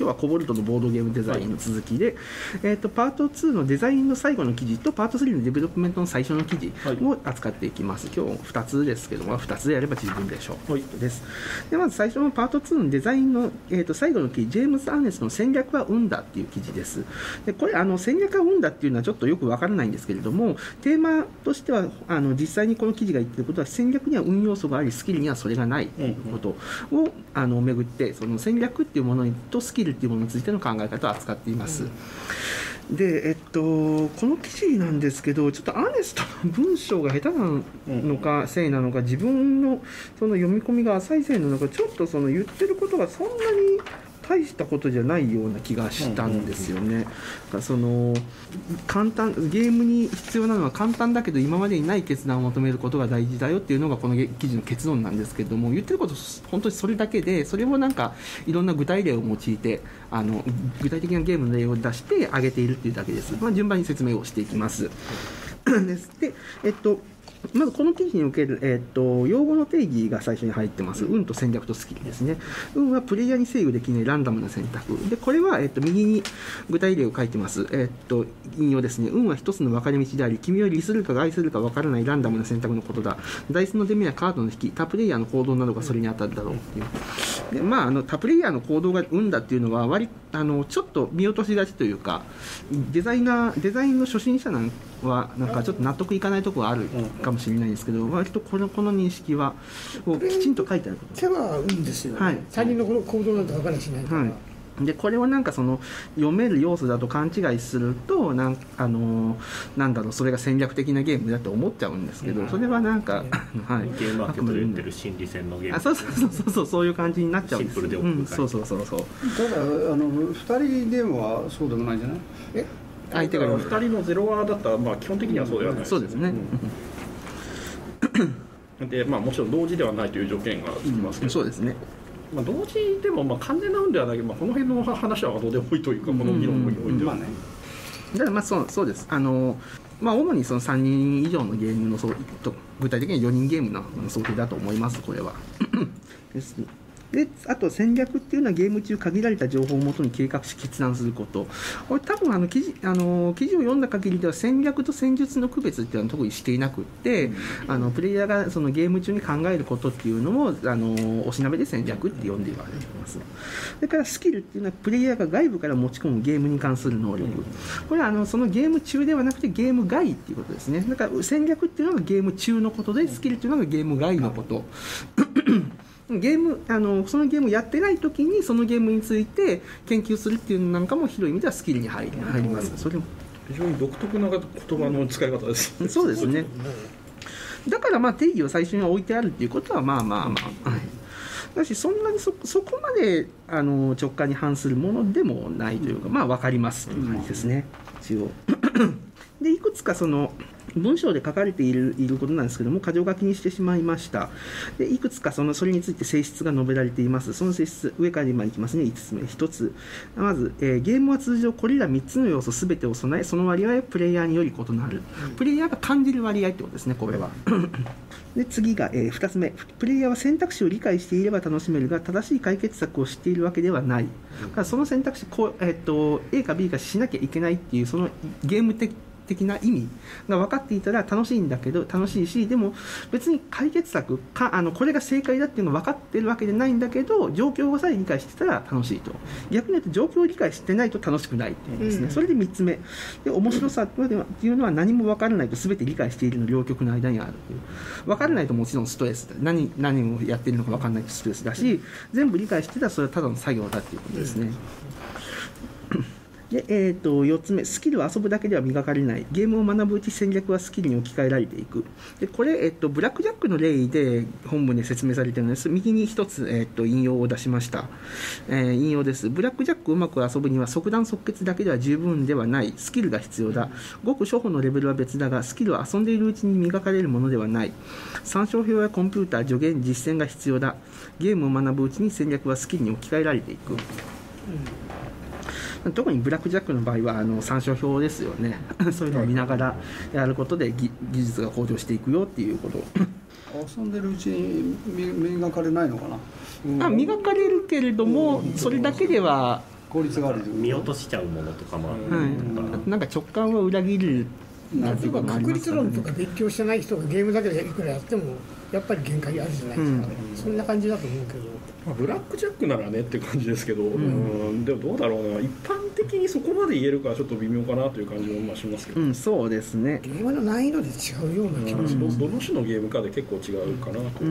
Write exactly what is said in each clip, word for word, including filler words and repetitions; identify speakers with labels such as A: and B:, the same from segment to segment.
A: 日はコボルトのボードゲームデザインの続きで、えー、とパートツーのデザインの最後の記事とパートスリーのデベロップメントの最初の記事を扱っていきます。今日ふたつですけども、ふたつでやれば十分でしょう、はい、です。でまず最初のパートツーのデザインの、えー、と最後の記事、ジェームズ・アーネストの戦略は運だっていう記事です。でこれあの戦略は運だっていうのはちょっとよくわからないんですけれども、テーマとしてはあの実際にこの記事が言っていることは、戦略には運要素がありスキルにはそれがないということを、うんうん、あの巡って、その戦略っていうものとスキルっていうものについての考え方を扱っています。うん、でえっと、この記事なんですけど、ちょっとアーネストの文章が下手なのかせいなのか、自分のその読み込みが浅いせいなのか、ちょっとその言ってることがそんなに大したことじゃないような気がしたんですよね。その簡単ゲームに必要なのは簡単だけど今までにない決断を求めることが大事だよっていうのがこの記事の結論なんですけれども、言ってること本当にそれだけで、それをなんかいろんな具体例を用いて、あの具体的なゲームの例を出して挙げているっていうだけです。まあ、順番に説明をしていきます。で、えっとまずこの記事における、えー、と用語の定義が最初に入ってます。運と戦略とスキルですね。運はプレイヤーに制御できないランダムな選択で、これは、えー、と右に具体例を書いてます。えー、と引用ですね。運は一つの分かれ道であり、君を利するか害するか分からないランダムな選択のことだ。ダイスの出目やカードの引き、他プレイヤーの行動などがそれに当たるだろうっていう。でまあ、あの他プレイヤーの行動が運だっていうのは割あのちょっと見落としがちというか、デザイナーデザインの初心者なんはなんかちょっと納得いかないところがあるかもしれないんですけど、割とこのこの認識はをきちんと書いてあること。
B: 手は運ですよね、はい、他人の行動なんて分からしないから、はい、
A: でこれをなんかその読める要素だと勘違いすると、なんあのなんだろう、それが戦略的なゲームだと思っちゃうんですけど、それはなんか、
C: はい、ゲームマーケットで言ってる心理戦のゲーム、
A: あそうそうそうそうそういう感じになっちゃうんです。
C: シンプルで奥深い、うん、
A: そうそうそうそう。
D: ただあのふたりゲームはそうでもないんじゃない？
C: え相手がふたりのゼロワーだったら、まあ、基本的にはそうではないです、
A: そうですね。
C: うん、でまあ、もちろん同時ではないという条件がつきますけど、
A: うん、そうですね。
C: まあ、同時でもまあ完全な運ではないけど、まあ、この辺の話はどうでもいいというか、この議論においてはね。
A: だからまあそうそうです。あのまあ、主にそのさんにん以上のゲームのそうと具体的にはよにんゲームの想定だと思います、これは。ですね。であと戦略っていうのはゲーム中限られた情報をもとに計画し決断すること。これ多分あの記事あの記事を読んだ限りでは戦略と戦術の区別っていうのは特にしていなくって、うん、あのプレイヤーがそのゲーム中に考えることっていうのをあのおしなべで戦略って呼んで言われています。それからスキルっていうのはプレイヤーが外部から持ち込むゲームに関する能力。これはあのそのゲーム中ではなくてゲーム外っていうことですね。だから戦略っていうのがゲーム中のことで、スキルっていうのがゲーム外のこと。ゲームあのそのゲームをやってない時にそのゲームについて研究するっていうのなんかも広い意味ではスキルに入り、入ります。それも
C: 非常に独特な言葉の使い方です。
A: そうですね。だからまあ定義を最初に置いてあるっていうことはまあまあまあ、はい、だしそんなに そ, そこまであの直感に反するものでもないというか、まあ分かりますという感じですね、一応。でいくつかその文章で書かれている、いることなんですけども、箇条書きにしてしまいました。でいくつかそのそれについて性質が述べられています。その性質、上から今いきますね、いつつめ。ひとつ、まず、えー、ゲームは通常これらみっつの要素すべてを備え、その割合はプレイヤーにより異なる。プレイヤーが感じる割合ってことですね、これは。で次が、えー、ふたつめ、プレイヤーは選択肢を理解していれば楽しめるが、正しい解決策を知っているわけではない。だからその選択肢こう、えー、と A か B かしなきゃいけないっていう、そのゲーム的的な意味が分かっていたら楽しいんだけど、楽しいし、でも別に解決策か、あのこれが正解だっていうのが分かってるわけじゃないんだけど、状況をさえ理解してたら楽しいと。逆に言うと状況を理解してないと楽しくないっていうんですね、うん、それでみっつめで、面白さっていうのは何も分からないと全て理解しているの両極の間にあるという。分からないともちろんストレスだ、何何をやっているのか分からないとストレスだし、全部理解してたらそれはただの作業だっていうことですね、うんでえー、とよっつめ、スキルは遊ぶだけでは磨かれない。ゲームを学ぶうち戦略はスキルに置き換えられていく。でこれ、えー、とブラックジャックの例で本文で説明されているのです。右にひとつ、えー、と引用を出しました、えー、引用です。ブラックジャックをうまく遊ぶには即断即決だけでは十分ではない。スキルが必要だ。ごく初歩のレベルは別だが、スキルは遊んでいるうちに磨かれるものではない。参照表やコンピューター、助言、実践が必要だ。ゲームを学ぶうちに戦略はスキルに置き換えられていく。うん、特にブラックジャックの場合はあの参照表ですよね。そういうのを見ながらやることで 技, 技術が向上していくよっていうこと。
D: 遊んでるうちに磨かれないのかな。
A: あ磨かれるけれども、それだけでは
D: 効率が悪い
E: 見落としちゃうものとかもある、
A: はい、なんか直感は裏切る
B: なんていうか確率論とか勉強してない人がゲームだけでいくらやってもやっぱり限界あるじゃないですか、うん、そんな感じだと思うけど、
C: まあ、ブラックジャックならねっていう感じですけど、うん、うんでもどうだろうな、一般的にそこまで言えるかちょっと微妙かなという感じもまあしますけど、
A: うん、そうですね、
B: ゲームの難易度で違うような気がします、
C: うん、どの種のゲームかで結構違うかなと、うん、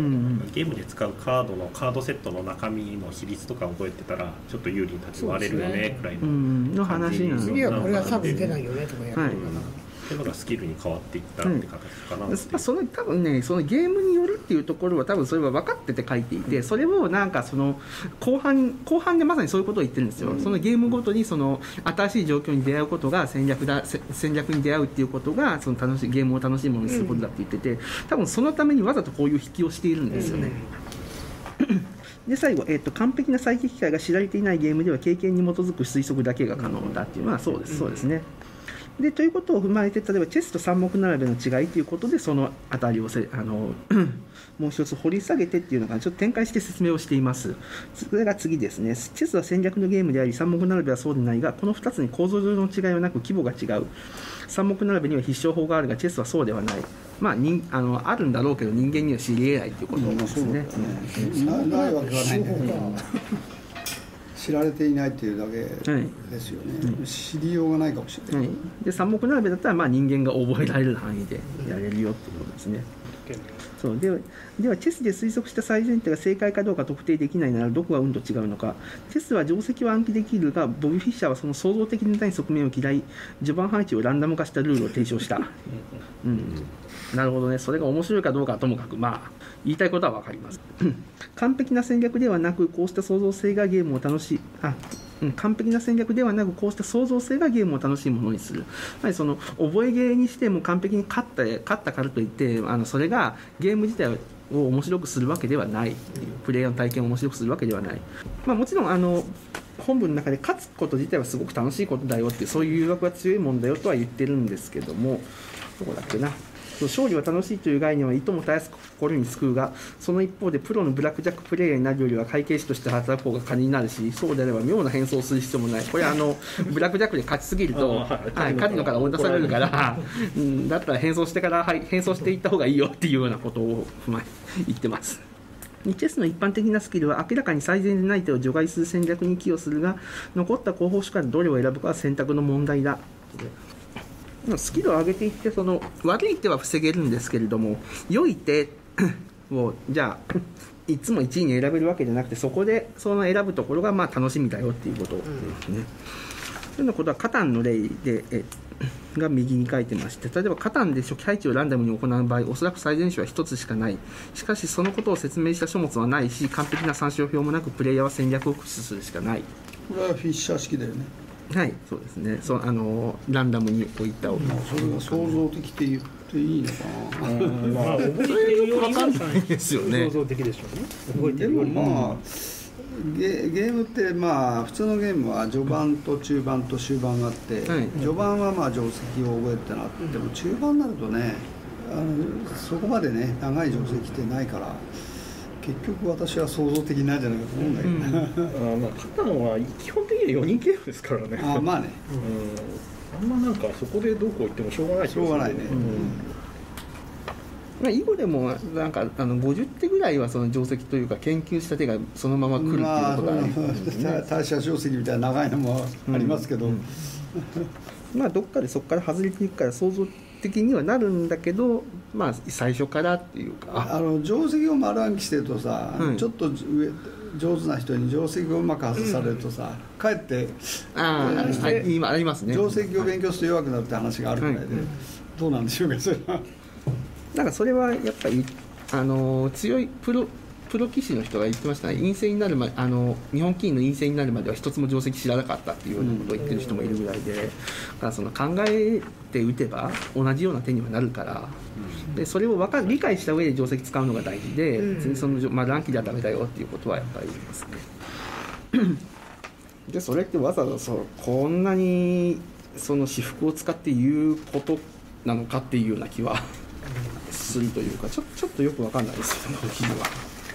E: ゲームで使うカードのカードセットの中身の比率とか覚えてたらちょっと有利に立ち回れるよねくらいの感じ、
A: の話
B: 次はこれは多分出ないよねとかやるのかな、はい、
E: そういうのがスキルに変わっていったって形かな、うん、
A: その多分ね、そのゲームによるっていうところは多分それは分かってて書いていて、それをなんかその後半後半でまさにそういうことを言ってるんですよ、うん、そのゲームごとにその新しい状況に出会うことが戦略だ、戦略に出会うっていうことがその楽しいゲームを楽しいものにすることだって言ってて、多分そのためにわざとこういう引きをしているんですよね、うん、で最後、えーと、完璧な再起機会が知られていないゲームでは経験に基づく推測だけが可能だっていうのはそうです、そうですね。でということを踏まえて、例えばチェスと三目並べの違いということでそのあたりをせあのもう一つ掘り下げてっていうのがちょっと展開して説明をしています。それが次ですね。チェスは戦略のゲームであり三目並べはそうでないが、このふたつに構造上の違いはなく規模が違う。三目並べには必勝法があるがチェスはそうではない。まあ、人あのあるんだろうけど人間には知り得ないということですね。
D: うん、な, ないわけはないんだけど知られていないというだけですよね、はい、知りようがないかもしれない、はい、
A: で三目並べだったらまあ人間が覚えられる範囲でやれるよっていうことですね。そうでは、ではチェスで推測した最前提が正解かどうか特定できないならどこがうんと違うのか。チェスは定石は暗記できるが、ボビー・フィッシャーはその創造的な側面を嫌い、序盤配置をランダム化したルールを提唱した、うん、なるほどね。それが面白いかどうかはともかく、まあ言いたいことは分かります完璧な戦略ではなくこうした創造性がゲームを楽しいあうん、完璧な戦略ではなくこうした創造性がゲームを楽しいものにする。その覚えゲーにしても完璧に勝った勝ったからといってあのそれがゲーム自体を面白くするわけではない、プレイヤーの体験を面白くするわけではない、まあ、もちろんあの本文の中で勝つこと自体はすごく楽しいことだよってそういう誘惑が強いもんだよとは言ってるんですけども、どこだっけな、勝利は楽しいという概念はいともたやすく心に救うが、その一方でプロのブラックジャックプレイヤーになるよりは会計士として働く方が金になるし、そうであれば妙な変装をする必要もない。これはあのブラックジャックで勝ちすぎるとはい、カジノから追い出されるからうん、だったら変装してから、はい、変装していった方がいいよっていうようなことを踏まえ言ってます。チェスの一般的なスキルは明らかに最善でない手を除外する戦略に寄与するが、残った候補手からどれを選ぶかは選択の問題だ。スキルを上げていってその悪い手は防げるんですけれども、良い手をじゃあいつもいちいに選べるわけじゃなくて、そこでその選ぶところがまあ楽しみだよっていうことですね。そういうようなことはカタンの例でえが右に書いてまして、例えばカタンで初期配置をランダムに行う場合、おそらく最善手はひとつしかない。しかしそのことを説明した書物はないし、完璧な参照表もなくプレイヤーは戦略を駆使するしかない。
D: これはフィッシャー式だよね。
A: はい、そうですね。そうあのランダムに置いたを、
D: まあ、それが創造的って言っていいのかな。
B: まあ覚えてるよりはですよね。創造的でしょうね。覚えてるより
D: もまあゲ, ゲームってまあ普通のゲームは序盤と中盤と終盤があって、はい、序盤はまあ定石を覚えてなっても、中盤になるとね、あのそこまでね長い定石ってないから。結局私は創造的なんじゃないかと思うんだけど、
C: うん、あまあカタンは基本的にはよにんゲームですからね。
D: あまあね、
C: うん、あんまなんかそこでどこ行ってもしょうがないです
D: よね。しょうがないね、うん
A: まあ、囲碁でもなんかあのごじゅってぐらいはその定石というか研究した手がそのまま来るっていうことがありますね。まあ、
D: 大社定石みたいな長いのもありますけど、うん
A: うん、まあどっかでそこから外れていくから想像的にはなるんだけど、まあ最初からっていうか、
D: あの定石を丸暗記してるとさ、うん、ちょっと上上手な人に定石をうまく外されるとさ、うん、かえって
A: あ、えー、はい、今ありますね。
D: 定石を勉強すると弱くなるって話があるくらいで、はい、どうなんでしょうかそれは。
A: なんかそれはやっぱりあの強いプロプロ棋士の人が言ってましたね。陰性になるまあの日本棋院の陰性になるまでは一つも定石知らなかったっていうようなことを言ってる人もいるぐらいで、だからその考えて打てば同じような手にはなるから、でそれを分か理解した上で定石使うのが大事で、別にそのまあ乱気ではダメだよっていうことはやっぱり言いますね。でそれってわざわざそうこんなにその私服を使って言うことなのかっていうような気はするというか、ちょちょっとよく分かんないですよね、この記事は。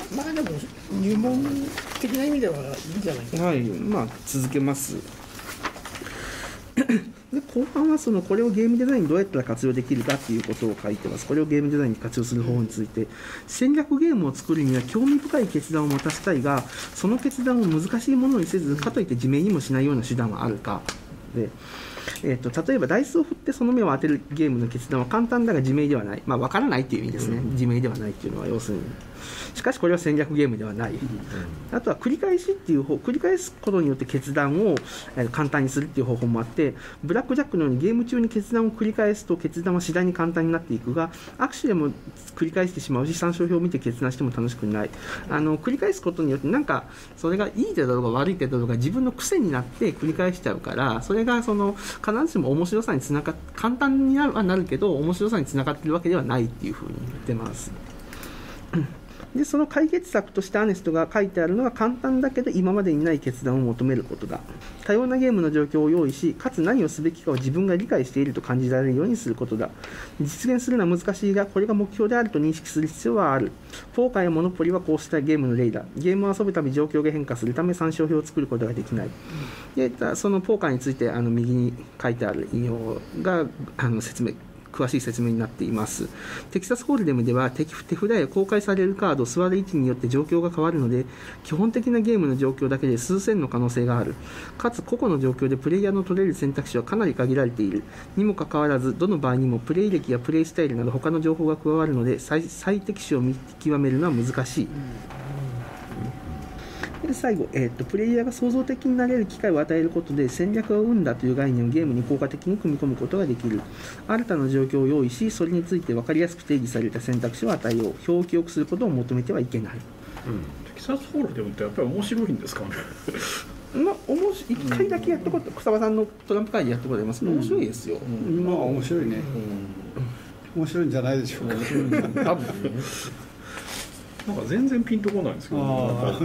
B: まあでも入門的な意味ではいいんじゃないかな。
A: はい、まあ続けますで後半はそのこれをゲームデザインにどうやったら活用できるかっていうことを書いてます。これをゲームデザインに活用する方法について、戦略ゲームを作るには興味深い決断を持たせたいが、その決断を難しいものにせず、かといって自明にもしないような手段はあるかで、えー、と例えばダイスを振ってその目を当てるゲームの決断は簡単だが自明ではない、まあ、分からないっていう意味ですね、自明ではないっていうのは要するに、しかしこれは戦略ゲームではない、あとは繰り返しっていう方、繰り返すことによって決断を簡単にするっていう方法もあって、ブラックジャックのようにゲーム中に決断を繰り返すと決断は次第に簡単になっていくが、握手でも繰り返してしまうし、参照表を見て決断しても楽しくない。あの繰り返すことによってなんかそれがいい手だろうが悪い手だろうが自分の癖になって繰り返しちゃうから、それがその必ずしも面白さにつながっ簡単になるはなるけど面白さにつながっているわけではないっていうふうに言ってます。でその解決策としてアネストが書いてあるのは、簡単だけど今までにない決断を求めることだ。多様なゲームの状況を用意し、かつ何をすべきかを自分が理解していると感じられるようにすることだ。実現するのは難しいが、これが目標であると認識する必要はある。ポーカーやモノポリはこうしたゲームの例だ。ゲームを遊ぶたび状況が変化するため参照表を作ることができない。でそのポーカーについてあの右に書いてある引用があの説明詳しい説明になっています。テキサスホールデムでは手札や公開されるカード、座る位置によって状況が変わるので、基本的なゲームの状況だけで数千の可能性がある。かつ個々の状況でプレイヤーの取れる選択肢はかなり限られている。にもかかわらず、どの場合にもプレイ歴やプレイスタイルなど他の情報が加わるので、最, 最適種を見極めるのは難しい。で最後、えーと、プレイヤーが創造的になれる機会を与えることで戦略を生んだという概念をゲームに効果的に組み込むことができる。新たな状況を用意し、それについて分かりやすく定義された選択肢を与えよう。表を記憶することを求めてはいけない。うん、
C: テキサスホールデムってやっぱり面白いんですかね。
A: まあ、おもしいっかいだけやったこと、草場さんのトランプ会でやったことありますけど、面白いですよ。
D: うん、まあ面白いね、うん、面白いんじゃないでしょうか。多分ね
C: なんか全然ピンとこないんですけど、
E: なんか、うん、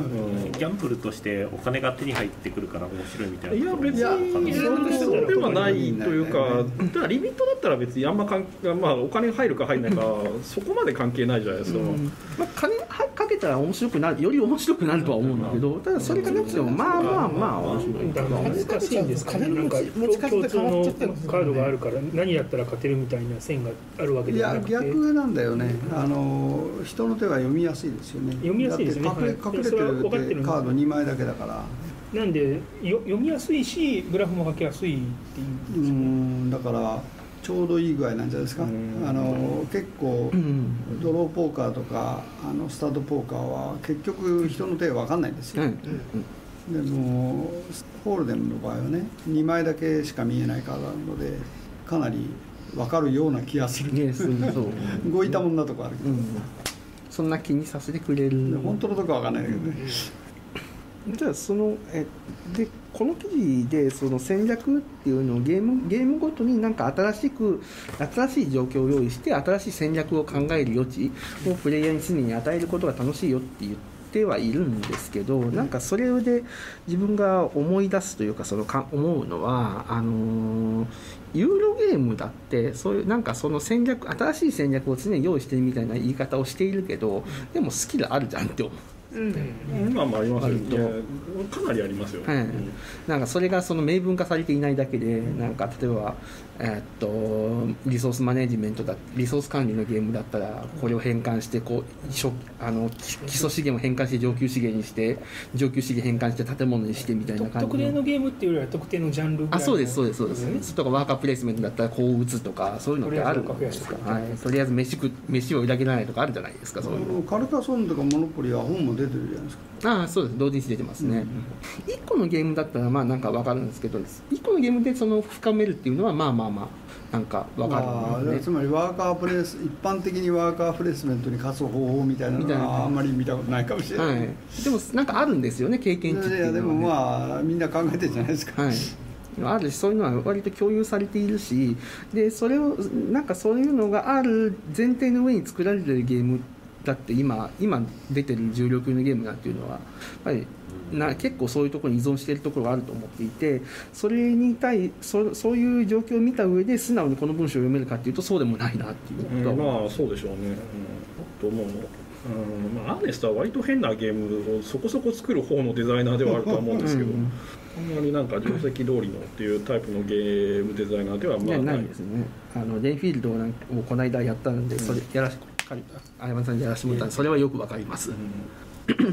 E: ギャンブルとしてお金が手に入ってくるから面白いみたいな。
C: いや別にそうではないというか、だからリミットだったら別にあんまかん、まあ、お金が入るか入らないかそこまで関係ないじゃないですか。うん、
A: まあ、金かけたら面白くなる、より面白くなるとは思うんだけど、ただそれがなくてもまあまあまあ面白い。
F: だから難しいんですかね。なんか共通のカードがあるから何やったら勝てるみたいな線があるわけではなくて。
D: いや逆なんだよね。あの人の手は読みやすいですよね。
F: 読みやすいですね。
D: 隠れ、隠れてるってカードにまいだけだから。
F: なんでよ読みやすいし、グラフも書きやすいっていうんですよね。うん、
D: だからちょうどいい具合なんじゃないですか。あの結構ドローポーカーとかあのスタートポーカーは結局人の手が分かんないんですよ。うんうん、でもホールデムの場合はね、にまいだけしか見えないカードなのでかなり分かるような気がする。ね、そうそう動いたもんなとこあるけど、うん、
A: そんな気にさせてくれる。
D: 本当のとこは分かんないけどね。
A: じゃあそのえでこの記事でその戦略っていうのをゲームゲームごとになんか新しく新しい状況を用意して新しい戦略を考える余地をプレイヤーに常に与えることが楽しいよって言ってはいるんですけど、なんかそれで自分が思い出すというかそのか思うのはあのーユーロゲームだってそういうなんかその戦略新しい戦略を常に用意してるみたいな言い方をしているけど、でもスキルあるじゃんって思う。
C: うん、まあまあありますよね。かなりありますよ、はい、うん、
A: なんかそれがその明文化されていないだけで、なんか例えば、えー、っとリソースマネジメントだリソース管理のゲームだったらこれを変換してこうあの基礎資源を変換して上級資源にして上級資源変換して建物にしてみたいな感じ。
F: 特定のゲームっていうよりは特定のジャンルぐらいの。
A: あ、そうですそうですそうです、ね、それとかワーカープレイスメントだったらこう打つとかそういうのってあるんですか。はい、とりあえず飯食飯を裏切らないとかあるじゃないですか。そういうの
D: カルカソンとかモノポリは本も出てるじゃないですか。
A: ああ、そうです、同時に出てますね、うん、いっこのゲームだったらまあなんか分かるんですけど、いっこのゲームでその深めるっていうのはまあまあまあなんか分かる、
D: まあ、つまりワーカープレイス一般的にワーカープレイスメントに勝つ方法みたいなのはあんまり見たことないかもしれない、はい、
A: でもなんかあるんですよね、経験値っていうのは、ね、いやでも
D: まあみんな考えてるじゃないですか、はい、
A: あるしそういうのは割と共有されているし、でそれをなんかそういうのがある前提の上に作られているゲームだって 今, 今出てる重量級のゲームなんていうのはやっぱりな結構そういうところに依存しているところがあると思っていて、それに対 そ, そういう状況を見た上で素直にこの文章を読めるかっていうとそうでもないなっていうことは、
C: うん、まあそうでしょうね、うん、と思ううんまあ、アーネストは割と変なゲームをそこそこ作る方のデザイナーではあるとは思うんですけど、うん、あんまりなんか定石通りのっていうタイプのゲームデザイナーではまあ
A: ないですね。あのレインフィールドをこの間やったんで、それやらし相山さんにやらせてもらったんで、それはよくわかります、うん、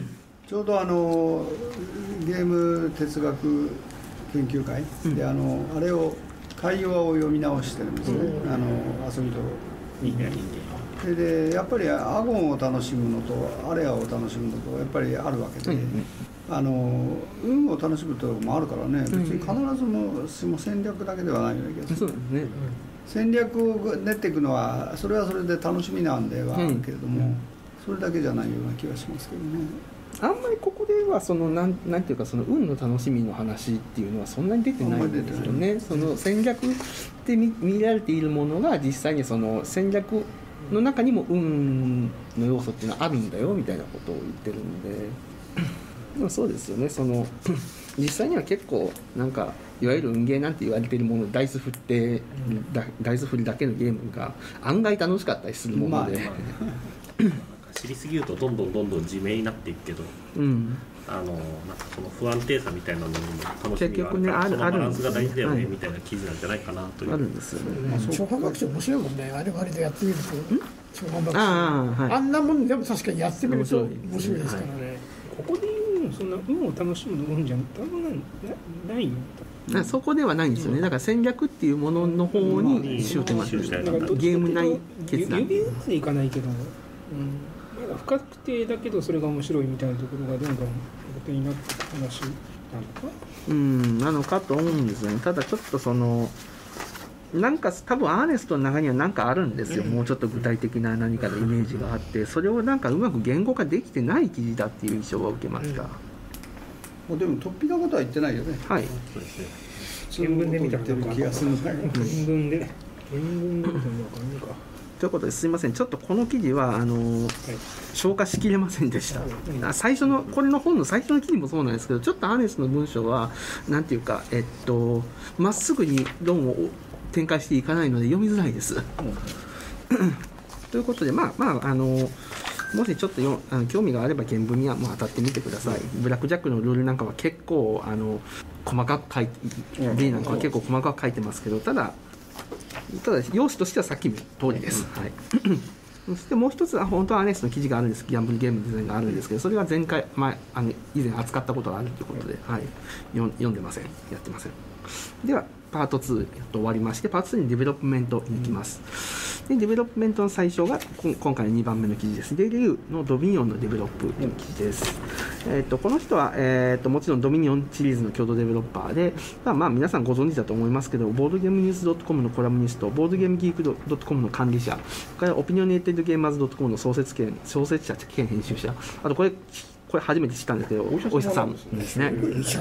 D: ちょうどあのゲーム哲学研究会で、うん、あのあれを会話を読み直してるんですね、うん、あの遊びと
E: いいね
D: それでやっぱりアゴンを楽しむのとアレアを楽しむのとやっぱりあるわけで、うん、あの運を楽しむところもあるからね、別に必ずもしも戦略だけではないような気がする。
A: そうですね、
D: 戦略を練っていくのはそれはそれで楽しみなんではあるけれども、うん、それだけじゃないような気がしますけどね。
A: あんまりここではそのなんなんていうかその運の楽しみの話っていうのはそんなに出てないんですよね。その戦略で 見, 見られているものが実際にその戦略の中にも運の要素っていうのはあるんだよみたいなことを言ってるんで、でもそうですよね。その実際には結構なんかいわゆる運ゲーなんて言われているもの、ダイス振って、うん、ダイス振りだけのゲームが案外楽しかったりするもので、まあまあ
E: 知りすぎるとどんどんどんどん地味になっていくけど、うん、あのなんかその不安定さみたいなのにも楽しみがあるから、ね、そのバランスが大事だよねみたいな記事なんじゃないかなという。
A: あるんですよね。
B: 超反爆笑面白いもんね。あれはあれでやってみると超反爆笑 あ,、はい、あんなもんでも確かにやってみると面白いですからね、はい、
F: ここで言うのそんな運を楽しむの運じゃ多分ないないよ。
A: そこではないんですよね。だから戦略っていうものの方に焦点が当てる。ゲーム内決断。
F: 指でいかないけど、うん、まだ不確定だけどそれが面白いみたいなところがどんどん表になっていく話なのか。
A: うんなのかと思うんですよね。ただちょっとそのなんか多分アーネストの中には何かあるんですよ、うん、もうちょっと具体的な何かのイメージがあって、それをなんかうまく言語化できてない記事だっていう印象を受けました。
D: うん、でも突飛なことは言ってないよね。
A: はい。
F: 新聞で見た
D: ってる気がするんだけど。
F: 新聞で新聞で見たのわかんないか。
A: ということですいません、ちょっとこの記事はあのーはい、消化しきれませんでした。はい、最初のこれの本の最初の記事もそうなんですけど、ちょっとアーネストの文章はなんていうかえっとまっすぐにどうも展開していかないので読みづらいです。うん、ということで、まあまああのもしちょっとよあの興味があれば原文にはもう当たってみてください。ブラックジャックのルールなんかは結構あの細かく書いて、例なんかは結構細かく書いてますけど、ただただ用紙としてはさっきの通りです。はい。そしてもう一つは本当はアーネストの記事があるんです。ギャンブルゲームデザインがあるんですけど、それは前回前あの以前扱ったことがあるということで、はい、読んでません、やってません。ではパートツーと終わりまして、パートツーにデベロップメントに行きます。でデベロップメントの最初が今回のにばんめの記事です。デイリューのドミニオンのデベロップの記事です。えー、とこの人は、えー、ともちろんドミニオンシリーズの共同デベロッパーで、まあ、まあ皆さんご存知だと思いますけど、ボードゲームニュース .com のコラムニスト、ボードゲームギーク .com の管理者、それからオピニオネーテッドゲーマーズ .com の創設権創設者兼編集者、あとこれこれ初めて知ったんですけど、お医者さんですね。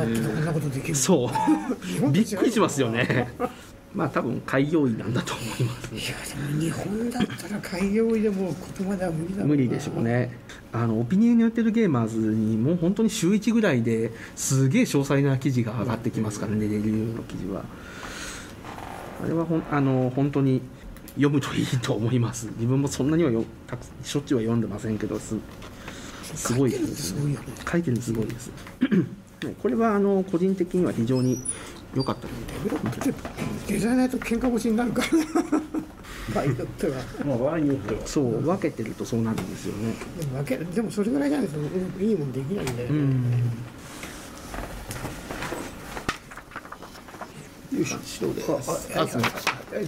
A: そうびっくりしますよね。まあ多分開業医なんだと思います。
B: いやでも日本だったら開業医でも言葉では無理だろうな。
A: 無理でしょうね。あのオピニオンによってるゲーマーズにもう本当に週いちぐらいですげえ詳細な記事が上がってきますからね、レビューの記事は。あれはほんあの本当に読むといいと思います。自分もそんなにはよたくしょっちゅうは読んでませんけど、すすごいですね。書いてるのすごいです。これはあの個人的には非常に良かったので、
B: デベロップってデザイナーと喧嘩腰になるから場合によっては、
C: まあ、場合によっては
A: そう分けてるとそうなるんですよね。
B: でも分けでもそれぐらいじゃないといいもんできないんだよね。
A: よし、白です。あ、すみません。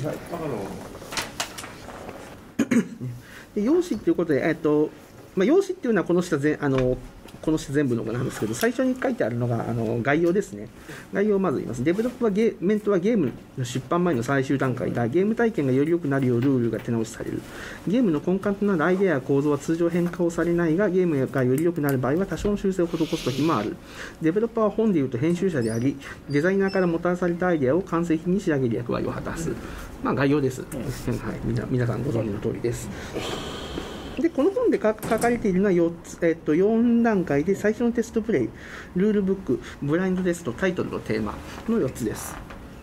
A: で用紙ということで、えっとまあ、用紙っていうのはこの下ぜあのこの下全部のなんですけど、最初に書いてあるのがあの概要ですね。概要をまず言います。デベロップはゲーメントはゲームの出版前の最終段階だ。ゲーム体験がより良くなるようルールが手直しされる。ゲームの根幹となるアイデアや構造は通常変更されないが、ゲームがより良くなる場合は多少の修正を施すときもある。デベロッパーは本でいうと編集者であり、デザイナーからもたらされたアイデアを完成品に仕上げる役割を果たす。まあ概要です。はい、みな皆さんご存知の通りです。でこの本で書かれているのはよっつ、えっと、よん段階で、最初のテストプレイ、ルールブック、ブラインドテスト、タイトルのテーマのよっつです。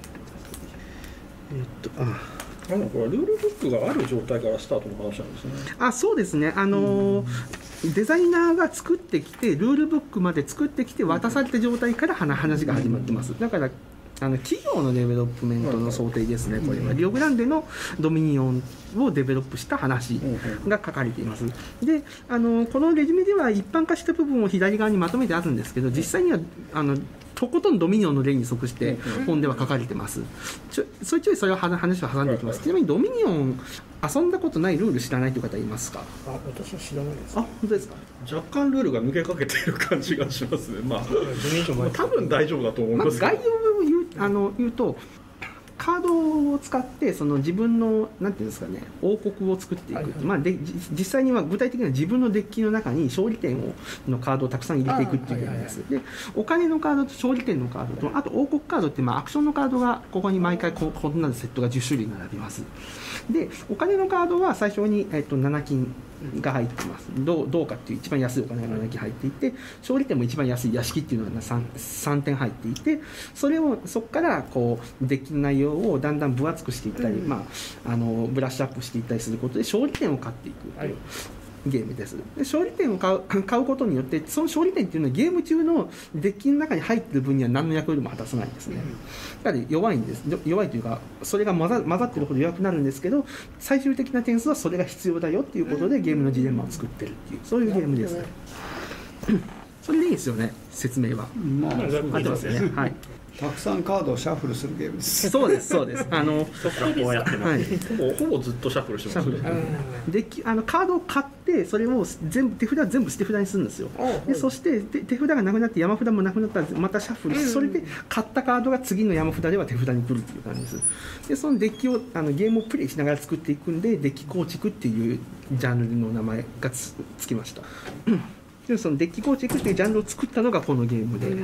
C: えっとあなんかこれルールブックがある状態からスタートの話なんですね。
A: あそうですね。あのーうんデザイナーが作ってきてルールブックまで作ってきて渡された状態から話が始まってます。だからあの企業のデベロップメントの想定ですね。これはリオグランデのドミニオンをデベロップした話が書かれています。で、あのこのレジュメでは一般化した部分を左側にまとめてあるんですけど、実際にはあのとことんドミニオンの例に即して本では書かれてます。ちょそいちょいそれを話を挟んでいきます。ちなみにドミニオン遊んだことない、ルール知らないという方いますか？
B: あ、私は知らないです。
A: あ、本当ですか？
C: 若干ルールが抜けかけている感じがしますね。まあ多分大丈夫だと思います。
A: まあ、概要を言う、あの言うとカードを使ってその自分のなんていうんですかね、王国を作っていく、はいはい、まあ、で実際には具体的には自分のデッキの中に勝利点をのカードをたくさん入れていくっていうゲームです。で、お金のカードと勝利点のカードと、あと王国カードって、まあ、アクションのカードがここに毎回ここんなセットがじゅっしゅるい並びます。で、お金のカードは最初に、えっと、なな金が入ってます。どう、どうかっていう一番安いお金がなな金入っていて、勝利点も一番安い屋敷っていうのが 3, さんてん入っていて、それをそこからこうデッキの内容をだんだん分厚くしていったり、うん、まあ、あのブラッシュアップしていったりすることで勝利点を買っていくという、はい、ゲームです。で、勝利点を買う、買うことによってその勝利点っていうのはゲーム中のデッキの中に入っている分には何の役割も果たさないんですね。やはり弱いんです。弱いというかそれが混ざ、混ざっているほど弱くなるんですけど、最終的な点数はそれが必要だよっていうことでゲームのジレンマを作ってるっていう、そういうゲームですね。それでいいですよね、説明は。
D: まあ、
A: 合ってますよね。はい。
D: たくさんカードをシャッフルするゲームです。
A: そうですそうです。あの
E: そこからこうやってます、
C: はい、ほぼほぼずっとシャッフルしてますね。
A: デッキ、あのカードを買ってそれを全部手札全部捨て札にするんですよ。で、そして手札がなくなって山札もなくなったらまたシャッフルして、それで買ったカードが次の山札では手札に来るっていう感じです。で、そのデッキをあのゲームをプレイしながら作っていくんで、デッキ構築っていうジャンルの名前が つ, つきました。で、そのデッキ構築っていうジャンルを作ったのがこのゲームで。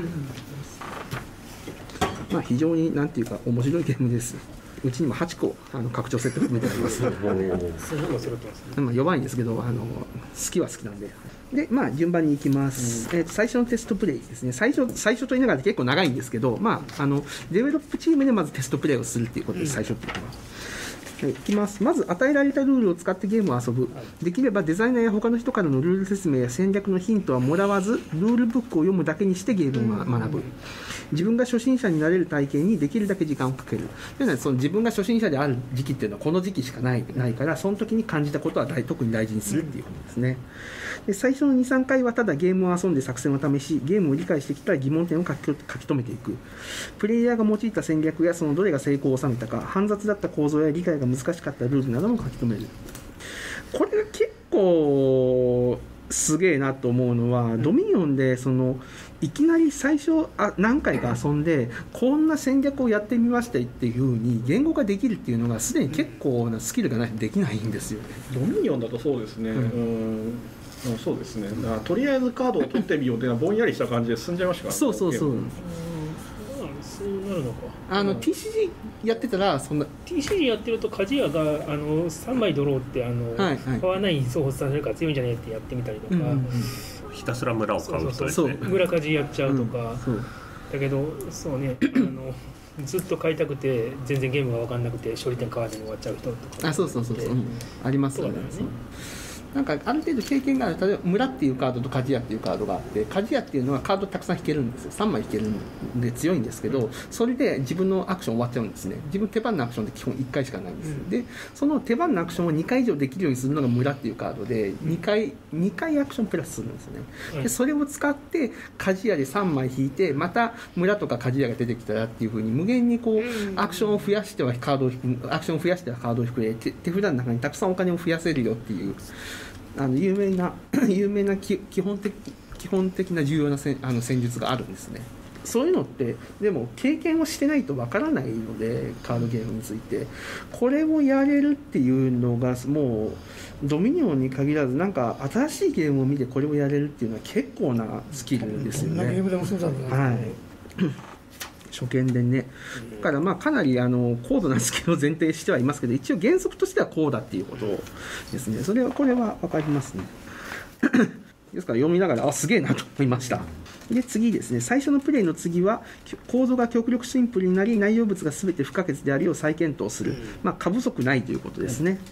A: まあ、非常になんていうか面白いゲームです。うちにもはちこあの拡張セット含めてあります。まあ弱いんですけど、あの好きは好きなんで。で、まあ順番に行きます。うん、えー、最初のテストプレイですね。最初最初と言いながら結構長いんですけど、まああのデベロップチームでまずテストプレイをするっていうことです。最初っていうのは。はい、いきます。まず与えられたルールを使ってゲームを遊ぶ。できればデザイナーや他の人からのルール説明や戦略のヒントはもらわず、ルールブックを読むだけにしてゲームを学ぶ。自分が初心者になれる体験にできるだけ時間をかける。というのはその自分が初心者である時期っていうのはこの時期しかない、ないから、その時に感じたことは大特に大事にするっていうことですね。で、最初のに、さんかいはただゲームを遊んで作戦を試し、ゲームを理解してきたら疑問点を書き、書き留めていく。プレイヤーが用いた戦略やそのどれが成功を収めたか、煩雑だった構造や理解が難しかったルールなども書き留める。これが結構すげえなと思うのは、ドミニオンでそのいきなり最初あ何回か遊んでこんな戦略をやってみましたっていう風に言語化できるっていうのがすでに結構なスキルがないとできないんですよね。
C: ドミニオンだとそうですね、うん、うん、そうですね。とりあえずカードを取ってみようっていうのはぼんやりした感じで進んじゃいましたから、ね、
A: そうそうそう、
F: そうなるのか。
A: あの ティーシージー やってたらそんな
F: ティーシージー やってると鍛冶屋があのさんまいドローってあの、はいはい、買わないに送付させるから強いんじゃないってやってみたりとか、うんうんうん、
E: ひたすら村を買う人ですね。
F: 村鍛冶やっちゃうとか、うん、だけどそうねあのずっと買いたくて全然ゲームが分かんなくて勝利点買わずに終わっちゃう人とか、
A: あ、そうそうそうそう、うん、ありますよね。なんかある程度経験がある、例えば村っていうカードと鍛冶屋っていうカードがあって、鍛冶屋っていうのはカードたくさん引けるんですよ。さんまい引けるんで強いんですけど、それで自分のアクション終わっちゃうんですね。自分手番のアクションって基本いっかいしかないんですよ、うん、でその手番のアクションをにかい以上できるようにするのが村っていうカードで、にかい、にかいアクションプラスするんですよね。でそれを使って鍛冶屋でさんまい引いて、また村とか鍛冶屋が出てきたらっていう風に無限にこうアクションを増やしてはカードを引く、アクションを増やしてはカードを引くで、手手札の中にたくさんお金を増やせるよっていう、あの有名な有名な基本的基本的な重要な戦あの戦術があるんですね。そういうのってでも経験をしてないとわからないので、カードゲームについてこれをやれるっていうのがもうドミニオンに限らず、なんか新しいゲームを見てこれをやれるっていうのは結構なスキルですよね。
B: どんなゲームでもそうだろうね。
A: はい。初見でね、だからまあかなりあの高度なスキルを前提してはいますけど、一応原則としてはこうだっていうことですね。それはこれは分かりますね。ですから読みながらあすげえなと思いました。で次ですね、最初のプレイの次は構造が極力シンプルになり内容物が全て不可欠であるよう再検討する、まあ、過不足ないということですね。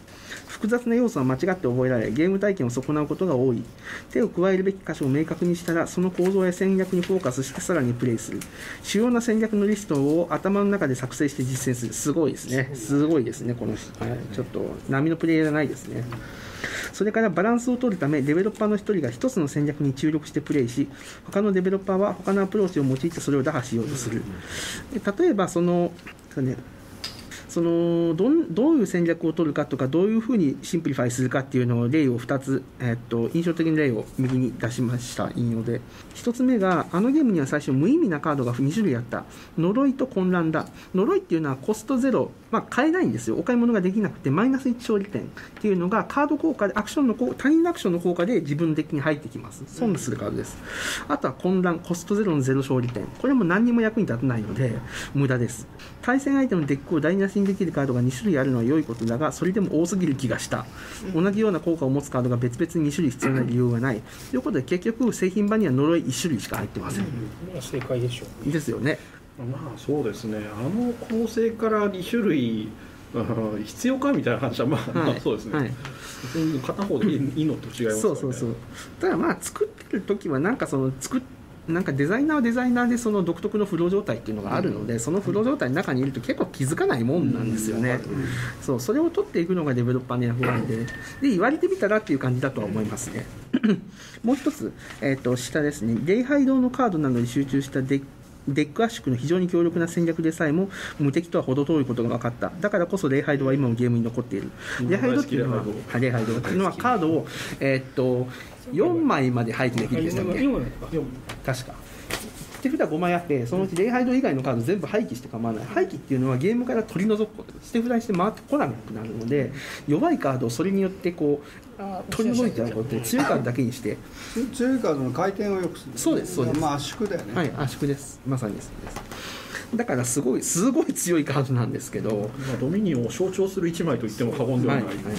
A: 複雑な要素は間違って覚えられゲーム体験を損なうことが多い。手を加えるべき箇所を明確にしたらその構造や戦略にフォーカスしてさらにプレイする。主要な戦略のリストを頭の中で作成して実践する。すごいですね。すごいですねこの、はい、ちょっと波のプレイヤーじゃないですね。それからバランスを取るためデベロッパーの一人が一つの戦略に注力してプレイし、他のデベロッパーは他のアプローチを用いてそれを打破しようとする。例えばその、ね、その ど, どういう戦略を取るかとかどういうふうにシンプリファイするかっていうのを例をふたつ、えっと、印象的な例を右に出しました引用で、ひとつめがあのゲームには最初無意味なカードがに種類あった。呪いと混乱だ。呪いっていうのはコストゼロ、まあ、買えないんですよ。お買い物ができなくてマイナスいち勝利点っていうのがカード効果でアクションの他人のアクションの効果で自分的に入ってきます。損するカードです。あとは混乱、コストゼロのゼロ勝利点、これも何にも役に立たないので無駄です。対戦相手のデッキを台無しにできるカードがに種類あるのは良いことだがそれでも多すぎる気がした。同じような効果を持つカードが別々にに種類必要な理由はないということで結局製品版には呪いいち種類しか入ってません、
F: うん、正解でしょう
A: ですよね。
C: まあそうですね、あの構成からに種類必要かみたいな話はまあ、はい、まあそうですね、はい、片方でいいのと違いますからね。
A: そうそうそう。ただまあ作ってる時はなんかその作っなんかデザイナーはデザイナーでその独特のフロー状態っていうのがあるので、そのフロー状態の中にいると結構気づかないもんなんですよね。そう、それを取っていくのがデベロッパーの役割で、で言われてみたらっていう感じだとは思いますね。もう一つ、えー、と下ですね、礼拝堂のカードなどに集中したデッデック圧縮の非常に強力な戦略でさえも無敵とは程遠いことが分かった。だからこそ礼拝堂は今もゲームに残っている。礼拝堂っていうのは礼拝堂っていうのはカードを、えー、っとよんまいまで廃棄できるんですよね。確か手札ごまいあって、そのうち礼拝堂以外のカード全部廃棄して構わない。廃棄っていうのはゲームから取り除くことです。捨て札にして回ってこなくなるので、弱いカードをそれによってこう取り除いちゃうことで強いカードだけにして
D: 強いカードの回転を良くする。
A: そうですそうです。
D: まあ圧縮だよね。
A: はい、圧縮です。まさにそうです。だからすごいすごい強いカードなんですけど、
C: まあ、ドミニオンを象徴するいちまいと言っても過言ではない、はいはい、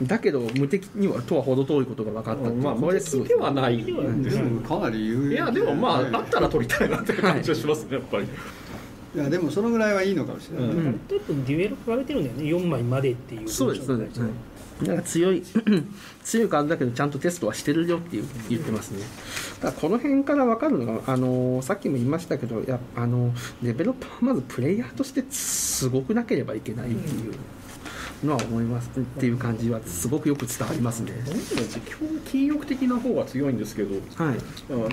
A: だけど無敵にはとは程遠いことが分かったっていう、
C: まあ、
A: これすごい
C: ではないで
D: もかなり有益。
C: いやでもまあ、はい、あったら取りたいなって感じがしますね、はい、やっぱり。
D: いやでもそのぐらいはいいのかもしれない、うん、
F: ちょっとデュエル比べてるんだよね、よんまいまでっていう。
A: そうですそうです、はい、だから強い強いカードだけどちゃんとテストはしてるよっていう言ってますね。だからこの辺から分かるのが、あのさっきも言いましたけど、やあのデベロッパーはまずプレイヤーとしてすごくなければいけないっていうのは思いますっていう感じはすごくよく伝わりますね。
C: 基本禁欲的な方が強いんですけど、はい、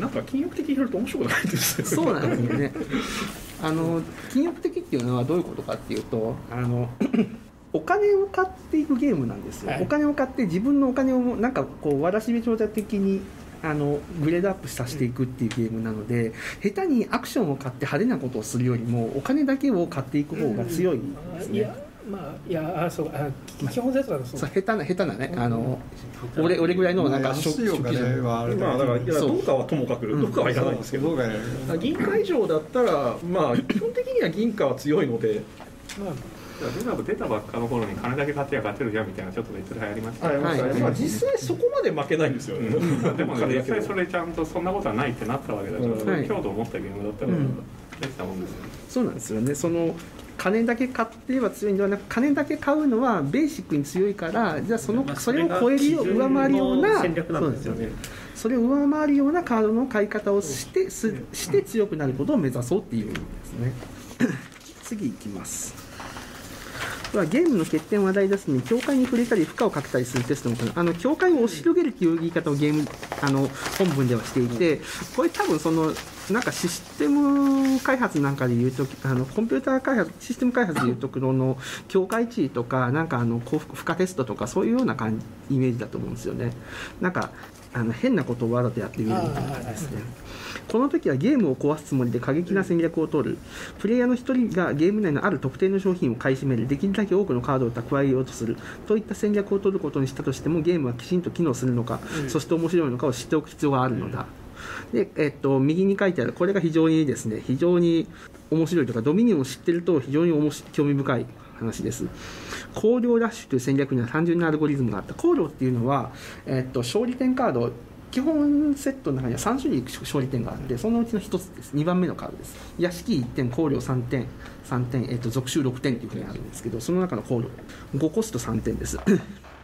C: なんか禁欲的になると面白くないですよね。
A: そうなんですよね。あの禁欲的っていうのはどういうことかっていうと、あのお金を買っていくゲームなんですよ、はい、お金を買って自分のお金をなんかこうわらしべ長者的にあのグレードアップさせていくっていうゲームなので、下手にアクションを買って派手なことをするよりもお金だけを買っていく方が強いんですね。
F: いやまあいやあそうあ基本説はそう。
A: そう下手な下手なね、あの俺俺ぐらいのなんか
D: 安いお金はあれだ、
C: まあだからいやどうかはともかくどうかはいらないんですけど、銀貨以上だったらまあ基本的には銀貨は強いので。まあ
G: 出た出たばっかの頃に金だけ買ってや勝てるじゃんみたいなちょっと別で流行りましたね。
C: はいはい、まあ実際そこまで負けないんですよね。
G: でも実際それちゃんとそんなことはないってなったわけだから、うん、強度を持ったゲームだったら、うん、できたもんですよね。
A: そうなんですよね。その金だけ買ってれば強いんではなく、金だけ買うのはベーシックに強いから、じゃあそのそれを超えるよう上回るような
E: 戦略なんですよね。
A: それを上回るようなカードの買い方をしてすして強くなることを目指そうっていう意味ですね。次いきます。ゲームの欠点を話題出すのに境界に触れたり負荷をかけたりするテストもあの境界を押し広げるという言い方をゲームあの本文ではしていて、これ多分そのなんかシステム開発なんかでいうとあのコンピューター開発システム開発でいうところの境界値とかなんかあの負荷テストとかそういうような感じイメージだと思うんですよね。なんかあの変なことをわざとやってみるみたいな感じですね。この時はゲームを壊すつもりで過激な戦略を取る。プレイヤーの一人がゲーム内のある特定の商品を買い占める。できるだけ多くのカードを蓄えようとするといった戦略を取ることにしたとしても、ゲームはきちんと機能するのか、うん、そして面白いのかを知っておく必要があるのだ。で、えっと、右に書いてあるこれが非常にですね非常に面白いとか、ドミニオンを知ってると非常に面白興味深い話です。光量ラッシュという戦略には単純なアルゴリズムがあった。光量っていうのは、えっと、勝利点カード基本セットの中にはさん種類勝利点があって、そのうちのひとつです。にばんめのカードです。屋敷いってん、光量さんてん、さんてん、えっと、属州ろくてんというふうにあるんですけど、その中の光量ごコストさんてんです。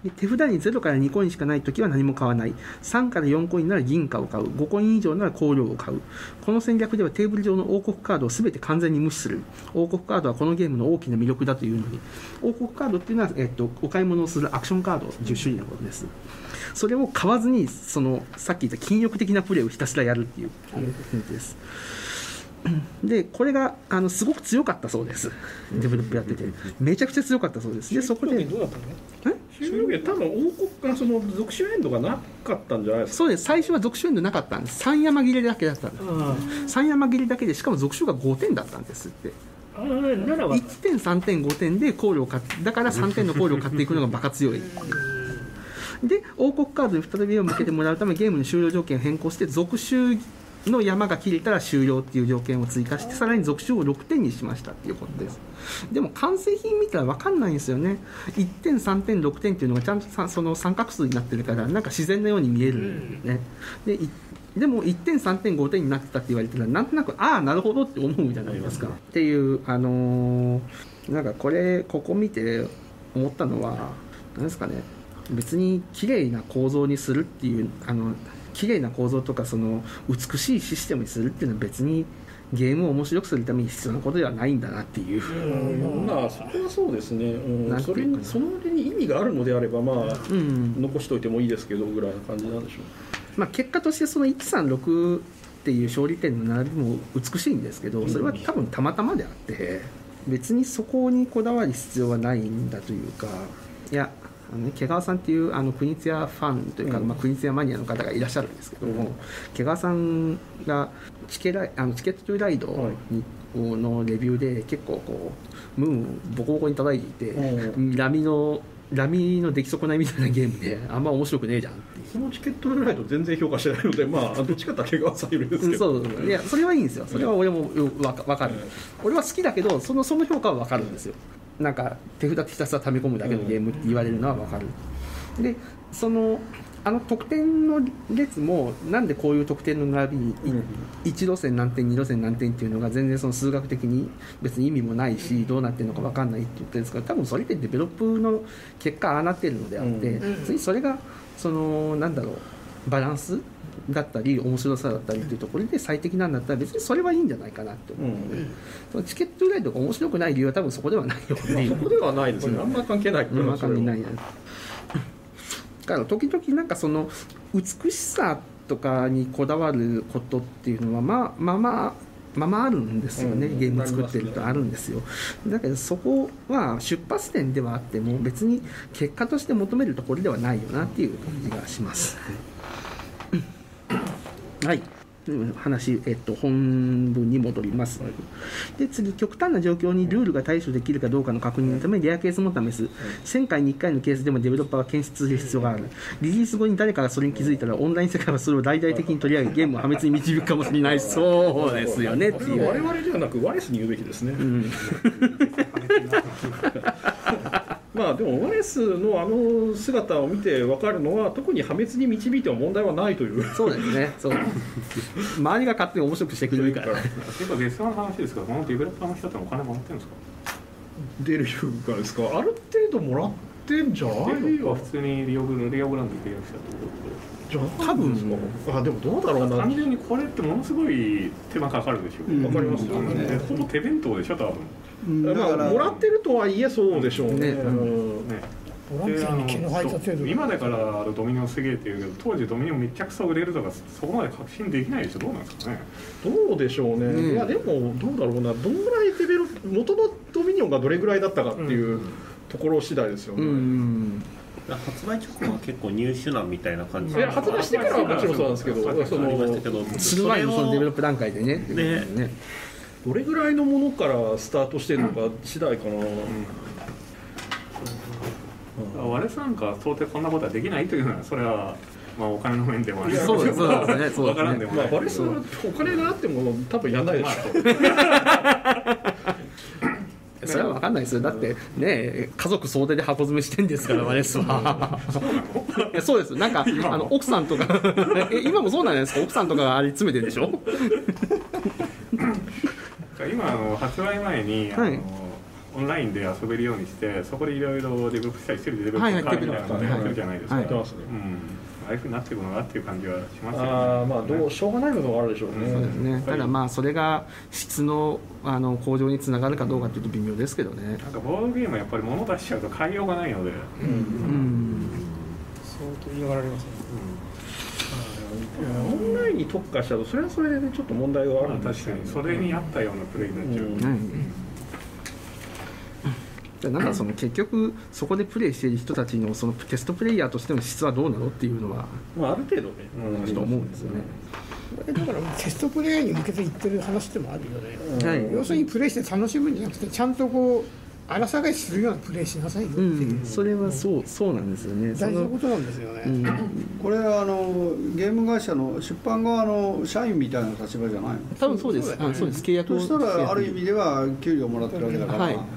A: 手札にゼロからにコインしかないときは何も買わない。さんからよんコインなら銀貨を買う。ごコイン以上なら香料を買う。この戦略ではテーブル上の王国カードをすべて完全に無視する。王国カードはこのゲームの大きな魅力だというのに、王国カードっていうのは、えっと、お買い物をするアクションカードじゅっ種類のことです。それを買わずに、そのさっき言った禁欲的なプレーをひたすらやるっていう感じです。でこれがあのすごく強かったそうです。デベロップやっててめちゃくちゃ強かったそうです。でそこで
C: どうだったの？え？終了ゲー多分王国がその属種エンドがなかったんじゃないですか。
A: そうです。最初は属種エンドなかったんです。さん山切れだけだったんです。さん山切れだけでしかも属種がごてんだったんですって。
F: あならば
A: いってんさんてんごてんで考慮を買ってだからさんてんの考慮を買っていくのがバカ強い。で王国カードに再び目を向けてもらうためゲームの終了条件を変更して属種の山が切れたら終了っていう条件を追加してさらに属種をろくてんにしましたっていうことです。でも完成品見たら分かんないんですよね。いってんさんてんろくてんっていうのがちゃんとその三角数になってるからなんか自然なように見えるんでね。ででもいってんさんてんごてんになってたって言われたらなんとなくああなるほどって思うじゃないですかっていうあのー、なんかこれここ見て思ったのは何ですかね。別に綺麗な構造にするっていうあの綺麗な構造とかその美しいシステムにするっていうのは別にゲームを面白くするために必要なことではないんだなっていう、
C: うん、まあそれはそうですね、うん、それにそのに意味があるのであればまあ、うん、残しといてもいいですけどぐらいな感じなんでしょう。
A: まあ、結果としてそのいちさんろくっていう勝利点の並びも美しいんですけどそれは多分たまたまであって別にそこにこだわる必要はないんだというかいやあのね、毛川さんっていうあの国津屋ファンというか、うんまあ、国津屋マニアの方がいらっしゃるんですけども、うん、毛川さんがチケライあのチケットトゥライドに、はい、のレビューで結構こうムーンをボコボコに叩いていて、うん、ラミのラミの出来損ないみたいなゲームであんま面白くねえじゃんって
C: そのチケットトゥライド全然評価してないのでまあどっちかというと毛川さんよりですけど、うん、そう
A: そういやそれはいいんですよ。それは俺も分か、分かる、うん、俺は好きだけどそのその評価は分かるんですよ。なんか手札ひたすら溜め込むだけのゲームって言われるのは分かる。でそのあの得点の列もなんでこういう得点の並びにいち路線何点に路線何点っていうのが全然その数学的に別に意味もないしどうなってるのか分かんないって言ってるんですけど多分それってデベロップの結果ああなってるのであって次それがそのなんだろうバランスだったり面白さだったりというところで最適なんだったら別にそれはいいんじゃないかなと思うので、うん、そのチケットライドが面白くない理由は多分そこではないよね。
C: そこではないですね。あんまり関係ない。あんまり関係ない。だ
A: から時々なんかその美しさとかにこだわることっていうのはまあまあまあまあまああるんですよね、うん、ゲーム作ってるとあるんですよ。だけどそこは出発点ではあっても別に結果として求めるところではないよなっていう感じがします。はい、話、えっと、本文に戻ります。で次、極端な状況にルールが対処できるかどうかの確認のためレアケースも試す。せんかいにいっかいのケースでもデベロッパーは検出する必要がある。リリース後に誰かがそれに気づいたらオンライン世界はそれを大々的に取り上げゲームを破滅に導くかもしれない。そうですよねっていう。
C: 我々ではなくワレスに言うべきですね。うんまあでもワレスのあの姿を見て分かるのは特に破滅に導いても問題はないという。
A: そうですね。そう周りが勝手に面白くしてくれるから。
G: 結構別の話ですけど、このデベロッパーの人ってお金もらってるんですか？
C: 出るいうかですか。ある程度もらってんじゃない
G: の？普通にリオブリオブランド契約したってこと
C: じゃあ多分ですか。あでもどうだろうな。
G: 単純にこれってものすごい手間かかるでしょう。
C: わ、うん、かりますよね。
G: ほぼ手弁当でしょ多分。
C: だからもらってるとはいえそうでしょうね。
B: ボランティアに毛の生えた程度
G: 今だからドミニオンすげえっていうけど当時ドミニオンめちゃくちゃ売れるとかそこまで確信できないでしょ。どうなんですかね。
C: どうでしょうね、うん、いやでもどうだろうな。どんぐらいデベロ元のドミニオンがどれぐらいだったかっていうところ次第ですよね、うんうん
E: 発売直後は結構入手難みたいな感じで、
C: いや発売してからはもちろんそうなんですけど、そ
A: のする前のそのデベロップ段階でね、
C: ねねどれぐらいのものからスタートしてるのか次第かな。
G: うん、ワレスなんか到底こんなことはできないというのはそれはまあお金の面でもあります
A: けど、そうですね、そうですね。
G: わからんでもない。
C: まあワレスはお金があっても多分やんないでしょ。
A: それは分かんないですよ。だってね家族総出で箱詰めしてんですからワレスは。いやそうです。なんかあの奥さんとか今もそうなんですか。奥さんとかあれ詰めてるでしょ。
G: 今あの発売前にあの、はい、 オンラインで遊べるようにしてそこでいろいろデベロップしたりしてるデベロップ会みたいなのやってるじゃないですか。
C: やってますね。
G: ああいうふうになっていくのかなっていう感じはしますよね。
C: あまあどうしょうがない部分はあるでしょうね。
A: そうですね。ただまあそれが質のあの向上につながるかどうかというと微妙ですけどね。
G: なんかボードゲームはやっぱり物出しちゃうと変えようがないので。うん。うん、
F: 相当嫌がられますね。
C: うん、オンラインに特化しちゃうとそれはそれで、ね、ちょっと問題があるんです
G: よね。確かにそれに合ったようなプレイになっちゃう。うんうん
A: なんかその結局そこでプレイしている人たちのそのテストプレイヤーとしての質はどうなのっていうのは、
C: まあ、ある程度ね、
A: うん、ちょっと思うんですよね。
B: だからテストプレイヤーに向けて言ってる話でもあるよね、はい、要するにプレイして楽しむんじゃなくてちゃんとこう荒探しするようなプレイしなさいよっていう、
A: うん、それはそうそうなんですよね。
B: 大事なことなんですよね、うん、
D: これはあのゲーム会社の出版側の社員みたいな立場じゃないの？
A: 多分そうです。そうです、そうです。契約を
D: そしたらある意味では給料もらってるわけだから、
A: はいはい、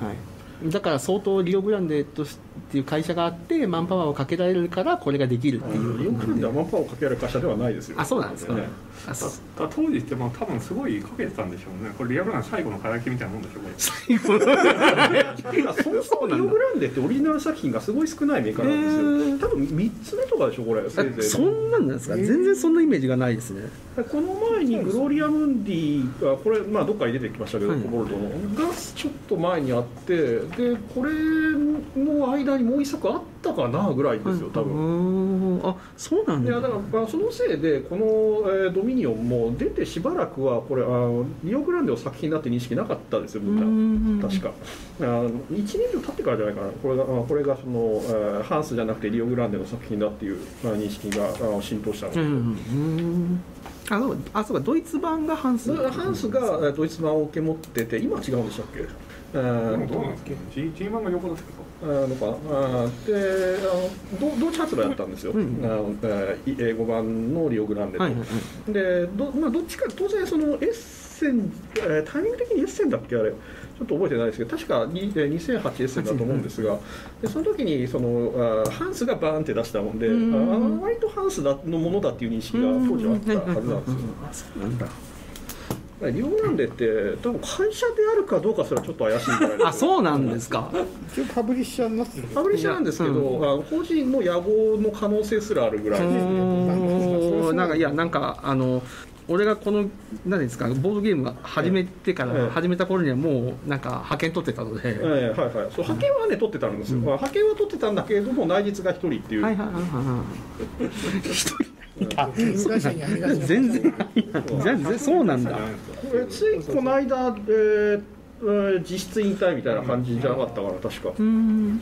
A: だから相当リオグランデとっていう会社があってマンパワーをかけられるからこれができるっていう。
C: リオグランデはマンパワーをかけられる会社ではないですよ。
A: あ、そうなんですかね。
G: あ当時ってまあ多分すごいかけてたんでしょうね。これリオグランデ最後の輝きみたいなもんでしょう。
A: 最後の
C: そもそもリオグランデってオリジナル作品がすごい少ないメーカーなんですよ。多分みっつめとかでしょこれ。せいぜい
A: そんなんですか。全然そんなイメージがないですね。
C: この前にグロリアムンディがこれまあどっかに出てきましたけど、はい、コボルトのがちょっと前にあってでこれの間にもう一作あったかなぐらいですよ多分。
A: あ、そうなんだ。
C: いやだからそのせいでこの、えー、ドミニオンも出てしばらくはこれあのリオグランデの作品だって認識なかったですよみんな確かあのいちねん以上経ってからじゃないかな。これがこれがその、えー、ハンスじゃなくてリオグランデの作品だっていう認識が浸透したので。うんうん
A: あのあそうかドイツ版がハンス
C: ハンスがドイツ版を受け持ってて今は違うんでしたっけ。
G: どうなんですか G, G 版が横だったけど
C: あのかあであの同時発売だったんですよ、うん、あの英語版のリオグランデと、はいはいはい、で ど,、まあ、どっちか当然そのエッセンタイミング的にエッセンだっけあれちょっと覚えてないですけど確かにせんはちエッセンだと思うんですがでその時にそのあハンスがバーンって出したもんであ割とハンスだのものだっていう認識が当時はあったはずなんですよ。なんだリオグランデって多分会社であるかどうかすらちょっと怪しいぐらい
A: あそうなんですか。
B: 一応パブリッシャーになってる
C: パブリッシャーなんですけど、うん、あの個人の野望の可能性すらあるぐらいですね。
A: なんかいやなんかあの俺がこの何ですかボードゲームが始めてから、ええ、始めた頃にはもうなんか派遣取ってたので、え
C: えはいはい、そう派遣はね取ってたんですよ、うん、派遣は取ってたんだけれども内実が一人っていう。はいはいはいはい一人
A: あそう全然全然そうなんだ。
C: これついこの間、えー、実質引退みたいな感じじゃなかったから確か。
A: うん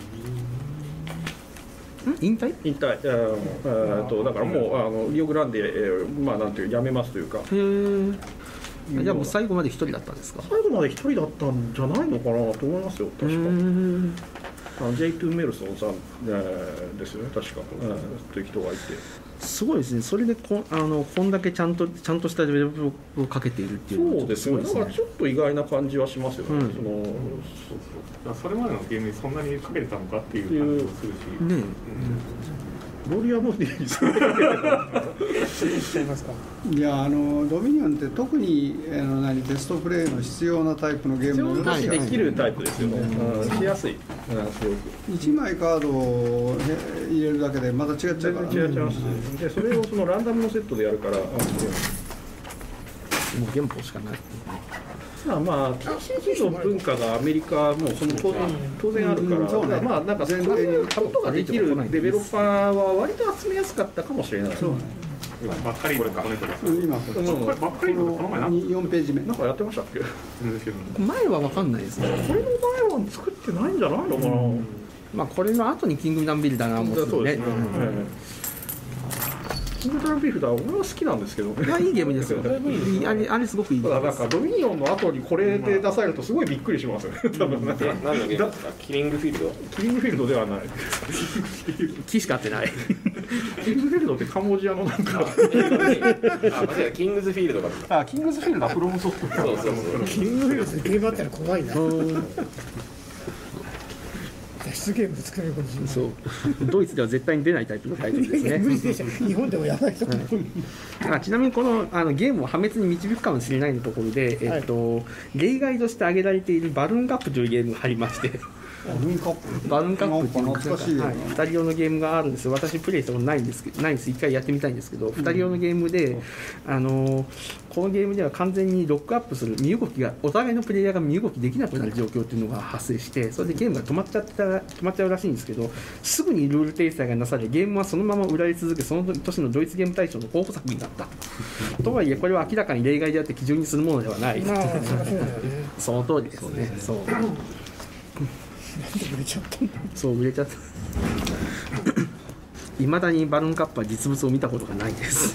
A: 引退
C: 引退、えーえー、とだからもうあのリオグランデ、えー、まあなんていうやめますというか。へ
A: え。じゃあもう最後まで一人だったんですか。
C: 最後まで一人だったんじゃないのかなと思いますよ確か。ジェイツー メルソンさん、えー、ですよね確か、えー、という人がいて。
A: すごいですね。それでこあのこんだけちゃんとちゃんとしたデベロップをかけているっていうのは
C: そうですね。だからちょっと意外な感じはしますよね。うん、その
G: そうそうそれまでのゲームにそんなにかけてたのかっていう感じもするし。ね。うん
C: ロリアムディーズ
D: いやあのドミニオンって特にあの何テストプレイの必要なタイプのゲーム
C: のできるタイプですよね、うん、しやすい、うん、すごく
D: いちまいカードを入れるだけでまた違っちゃうから、
C: 違っちゃいます、ね、でそれをそのランダムのセットでやるからもう
A: 原本しかない
C: まあ ピーシージー の文化がアメリカもその当然当然あるから、うんね、まあなんかそういうことができるデベロッパーは割と集めやすかったかもしれない。そうね。
G: 今ばっかりこれか。
D: 今これ
G: ばっかりこの前な
C: よんページ目なんかやってましたっけ？
A: 前は分かんないですね。
C: これの前は作ってないんじゃないのかな。うん、
A: まあこれの後にキングダムビルダーがもう
C: そうですね。キングダムビルダー俺は好きなんですけどね。
A: いやいいゲームですよ。あれあれすごくいい。
C: ただなんかドミニオンの後にこれで出されるとすごいびっくりしますよね。多分なんか
E: 何のゲームですか？キリングフィールド？
C: キリングフィールドではない。
A: 木しか合ってない。
C: キングフィールドってカンボジアのなんか。あ、
E: 間違えた。キングズフィールドか。
C: あ、キングズフィールドはフロムソフト。
E: そうそうそう。
B: キングフィールドゲームあったら怖いな。 脱出ゲームで作れるかもしれない。
A: そうドイツでは絶対に出ないタイプのタイトルですね
B: 無理でしょ、日本でもやばいと思う、
A: うん、あちなみにこのあのゲームを破滅に導くかもしれないのところで、えっとはい、例外として挙げられているバルーンカップというゲームがありまして
D: バルーンカップ
A: バルーンカップっていう
D: 懐かしいよね、
A: はい、ふたり用のゲームがあるんですよ。私プレイしたことないんですけど、ないんです。一回やってみたいんですけど、ふたり用のゲームで、あのこのゲームでは完全にロックアップする身動きがお互いのプレイヤーが身動きできなくなる状況っていうのが発生して、それでゲームが止まっちゃった止まっちゃうらしいんですけど、すぐにルール訂正がなされゲームはそのまま売られ続け、その年のドイツゲーム大賞の候補作になったとはいえこれは明らかに例外であって基準にするものではない、まあ、その通りですね。そう
B: 売れちゃったんだ。
A: そう売れちゃったいまだにバルーンカップは実物を見たことがないです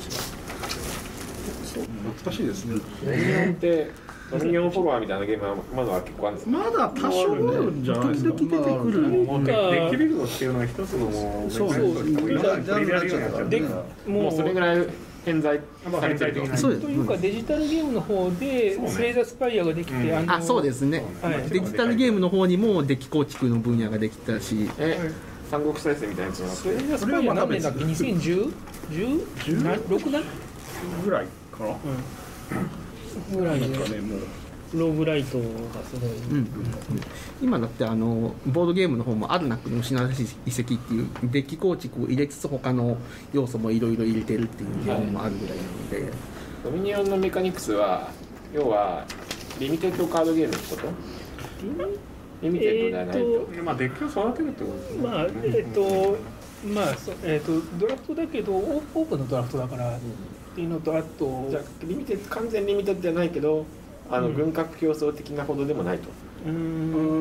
C: 懐かしいですね。
E: ドミニオンってドミニオンフォロワーみたいなゲームはまだ結構あるんですか。
C: まだ多少あるんじゃないですか。
A: 時々出てくる。
G: もうデッキビルドっていうのが一つのもう
B: そうそう
F: でもう
E: それぐらい偏在されてると。
F: というかデジタルゲームの方でスレイザースパイアができて、
A: あのあそうですね、はい、デジタルゲームの方にもデッキ構築の分野ができたし、
E: え三国再生みたいなやつ
F: スレイザースパイア何年だっけ、にせんじゅう、じゅうろくねん
C: ぐらいかな、
F: うん、ぐらいで、ね、もうローグライトがすごい、うんうん、
A: 今だってあのボードゲームの方もアルナックの失われし遺跡っていうデッキ構築を入れつつ他の要素もいろいろ入れてるっていうゲームもあるぐらいなので、はい、
E: ドミニオンのメカニクスは要はリミテッドカードゲームってこと？リミテッドではないと、
G: えー、まあデッキを育てるってことですね。
F: まあえっ、ー、とまあそえっ、ー、とドラフトだけどオープンのドラフトだから、うん、っていうのとあと
E: じゃあリミテッド完全リミテッドじゃないけどあの軍拡競争的なほどでもないと。
C: うん、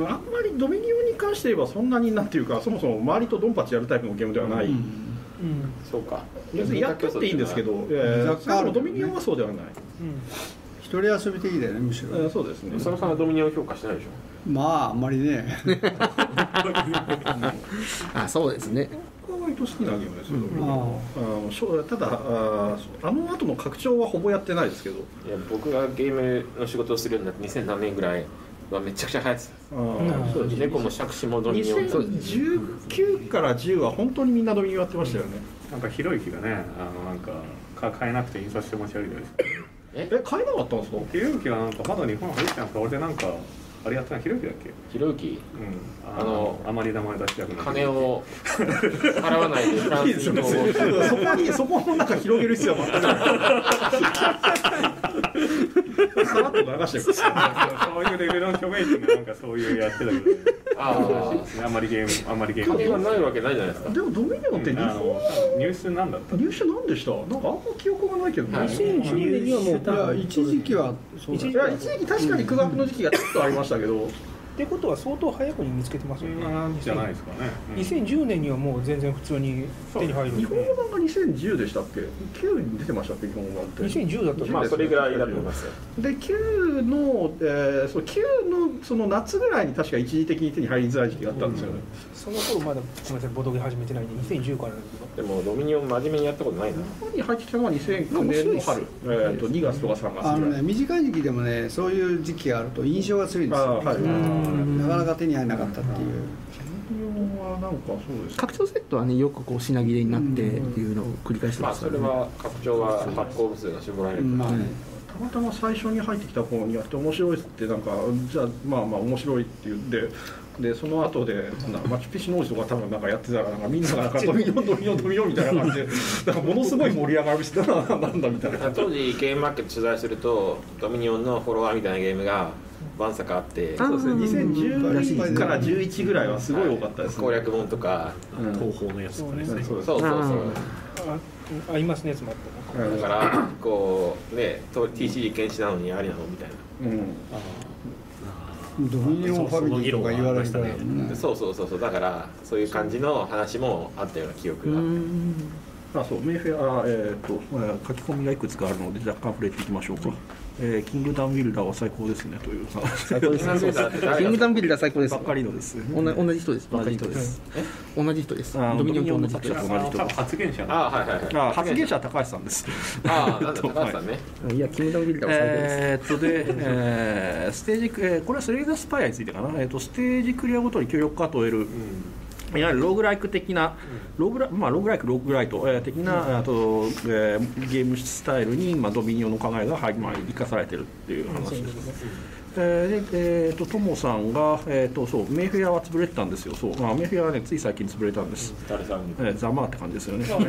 C: あんまりドミニオンに関して言えばそんなになんていうかそもそも周りとドンパチやるタイプのゲームではない。うん、うん、
E: そうか。
C: 別にやってっていいんですけど、若干ドミニオンはそうではない。うん、
D: 一人遊び的だよねむしろ。
C: えー、そうですね。
E: 佐野さんはドミニオン評価してないでしょ。
D: まああんまりね。
A: あ、そうですね。
C: 僕は割と好きなゲームですけど、うん、ああただああの後の拡張はほぼやってないですけど。
E: いや僕がゲームの仕事をするようになってにせん何年ぐらいはめちゃくちゃ流行ってた。ああ、猫も杓子もドミニオン。
C: にせんじゅうきゅうからじゅうは本当にみんなドミニオンやってましたよね。
G: なんかひろゆきがね、あのなんか買えなくて印刷して持ち歩いてる。
C: え、え買えなかったんですか？
G: ひろゆきがなんかまだ日本入ってたんですか？俺でなんかあれやったのひろゆきだっけ？
E: ひろゆき？
G: うん。あのあまり名前出し役の
E: 金を払わないでフランスに逃亡して
C: そこにそこの中広げる必要は全くない。さらっと流してる。
G: そういうレベルの著名人がなんかそういうやってたけど、ね、ああ、あんまりゲームあんまりゲーム
E: 金はないわけないじゃないですか。
C: でもドミニオンって日本、
G: うん、入手なんだった？
C: 入手なんでした？なんかあんま記憶がないけど、ね。
F: にせんじゅうねんにはもう多分
D: 一時期は
C: そう一時期確かに苦学の時期がちょっとありましたけど。
F: ってことは相当早くに見つけてますよね。
G: なんじゃないですかね。
F: にせんじゅうねんにはもう全然普通に手に入る。
C: 日本語版がにせんじゅうでしたっけ？きゅうに出てましたっけ日本語版って。
F: にせんじゅうだと
E: まあそれぐらいだと思いますよ。
C: できゅうの、えー、そうきゅうのその夏ぐらいに確か一時的に手に入りづらい時期があったんですよね。
F: うん、その頃まだすみませんボドゲ始めてないんでにせんじゅうからなんです
E: けど。でもドミニオン真面目にやったことないな。
C: 日本に入ってきたのはにせんきゅうねんの春、えー、とにがつとかさんがつぐらい。
D: あのね短い時期でもねそういう時期があると印象が強いんですよ。はい、なかなか手に入らなかったっていう。
C: はなんかそうです。
A: 拡張セットはねよくこう品切れになってっていうのを繰り返してます
E: からね。まあそれは拡張は発行部数が絞られる。まあね。
C: たまたま最初に入ってきた方にやって面白いってなんかじゃあまあまあ面白いって言ってでその後でなんだマチュピチュの王子とか多分なんかやってたらなんかみんながなんかドミニオンドミニオンドミニオンみたいな感じでなんかものすごい盛り上がるしなんだみたいな。
E: 当時ゲームマーケット取材するとドミニオンのフォロワーみたいなゲームがわんさかあって、
C: そうですね。にせんじゅうからじゅういちぐらいはすごい多かったですね。
E: 攻略本とか、
F: 東宝のやつとかね。
E: そうそうそう。
F: あ、あいますね、つまって。
E: だからこうね、ティーシージー 禁止なのにありなのみたいな。
D: うん。ドミニオンファミリーとか言われたね。
E: そうそうそうそう。だからそういう感じの話もあったような記憶があって。
C: あ、そうメイフェアえっと書き込みがいくつかあるので若干触れていきましょうか。 えー、キングダムビルダーは最高ですねという
A: 最高ですねキングダムビルダー最高です
C: ばっかりのです、
A: 同じ人ですばっかりの人です同じ人ですドミニオンと同じ人です
G: 発言者
C: あはいはいはい発言者は高橋さんです
G: ああ高橋さんね
A: いやキングダムビルダーは最高です
C: えー、っとで、えー、ステージ、えー、これはスレイザースパイアについてかな、えー、っとステージクリアごとに協力カードを得る、うんいわゆるローグライク的な、ローグラ、まあ、ローグライク、ローグライト、えー、的な、あと、えー、ゲームスタイルに、まあ、ドミニオンの考えが、はいまあ、生かされているっていう話です。えーでえー、とトモさんが、えー、とそうメイフェアは潰れてたんですよ、そう、まあ、メイフェアは、ね、つい最近潰れたんです、
G: 誰さんに、
C: えー、ざまって感じですよね。で、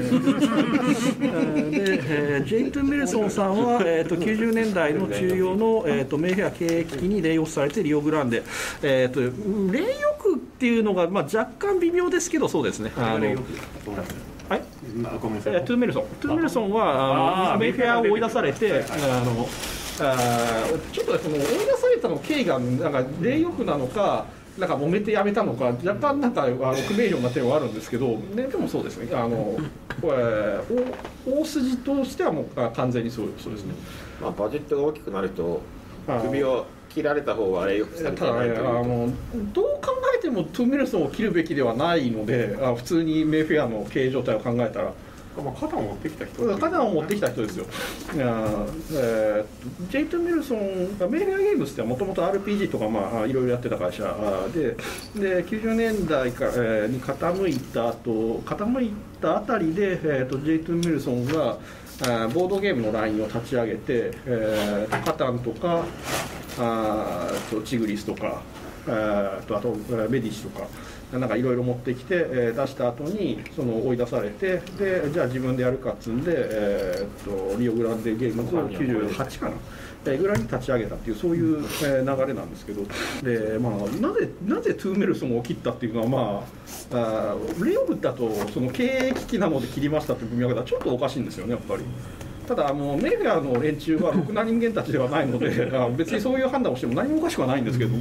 C: えー、ジェイト・メルソンさんは、えー、ときゅうじゅうねんだいの中央の、えー、とメイフェア経営危機にレイオフされて、リオグランデ、えー、とレイオフっていうのが、まあ、若干微妙ですけど、そうですね。あのはいトゥーメルソン、トゥーメルソンはあのメイフェアを追い出されて、あのあちょっとその追い出されたの経緯がなんかレイオフなのか、なんか揉めてやめたのか、若干なんかあの不明瞭な点はあるんですけど、ね、でもそうですね、あのこれ大筋としてはもう完全にそうそうですね。
H: まあ、バジェットが大きくなると首を切られた方がレイオフされてないという。
C: ただ、ね、あのどう考えてもトゥーメルソンを切るべきではないので、あ普通にメイフェアの経営状態を考えたら。
G: まあ、肩を持ってきた人、
C: 肩を持ってきた人ですよ。いや、えー、ジェイト・メルソン、メイフェアゲームスってもともと アールピージー とか、まあ、いろいろやってた会社で、できゅうじゅうねんだいから、えー、に傾いた後傾いたあたりで、えー、とジェイト・メルソンがボードゲームのラインを立ち上げて、えー、カタンとかあとチグリスとか、えー、とあとメディシとか。なんかいろいろ持ってきて、えー、出した後にその追い出されて、でじゃあ自分でやるかっつんで、えー、っとリオグランデゲームズをきゅうじゅうはちかな、えー、ぐらいに立ち上げたっていうそういう、えー、流れなんですけど、で、まあ、なぜなぜトゥーメルソンを切ったっていうのは、まあ、あレイオフだとその経営危機なので切りましたっていう文脈はちょっとおかしいんですよね、やっぱり。ただあのメイフェアの連中はろくな人間たちではないのであ別にそういう判断をしても何もおかしくはないんですけど。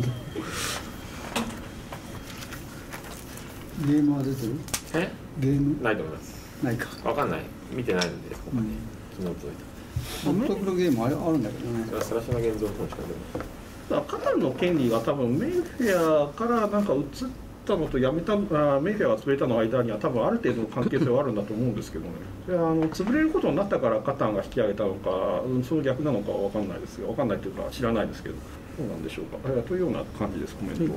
D: ゲームは出てる？
H: え？
D: ゲーム？
H: ないと思います。
D: ないか。
H: わかんない。見てないので、ここで、うん、昨日届いた。
D: 独特のゲームあるあるんだけどね。
H: それはスラシの現像としか
C: 出ない。カタンの権利が多分メイフェアからなんか移ったのとやめたあメイフェアが潰れたの間には多分ある程度の関係性はあるんだと思うんですけどね。あの潰れることになったからカタンが引き上げたのか、その逆なのかは分かんないですよ。分かんないというか知らないですけど、どうなんでしょうか。えー、というような感じですコメントは。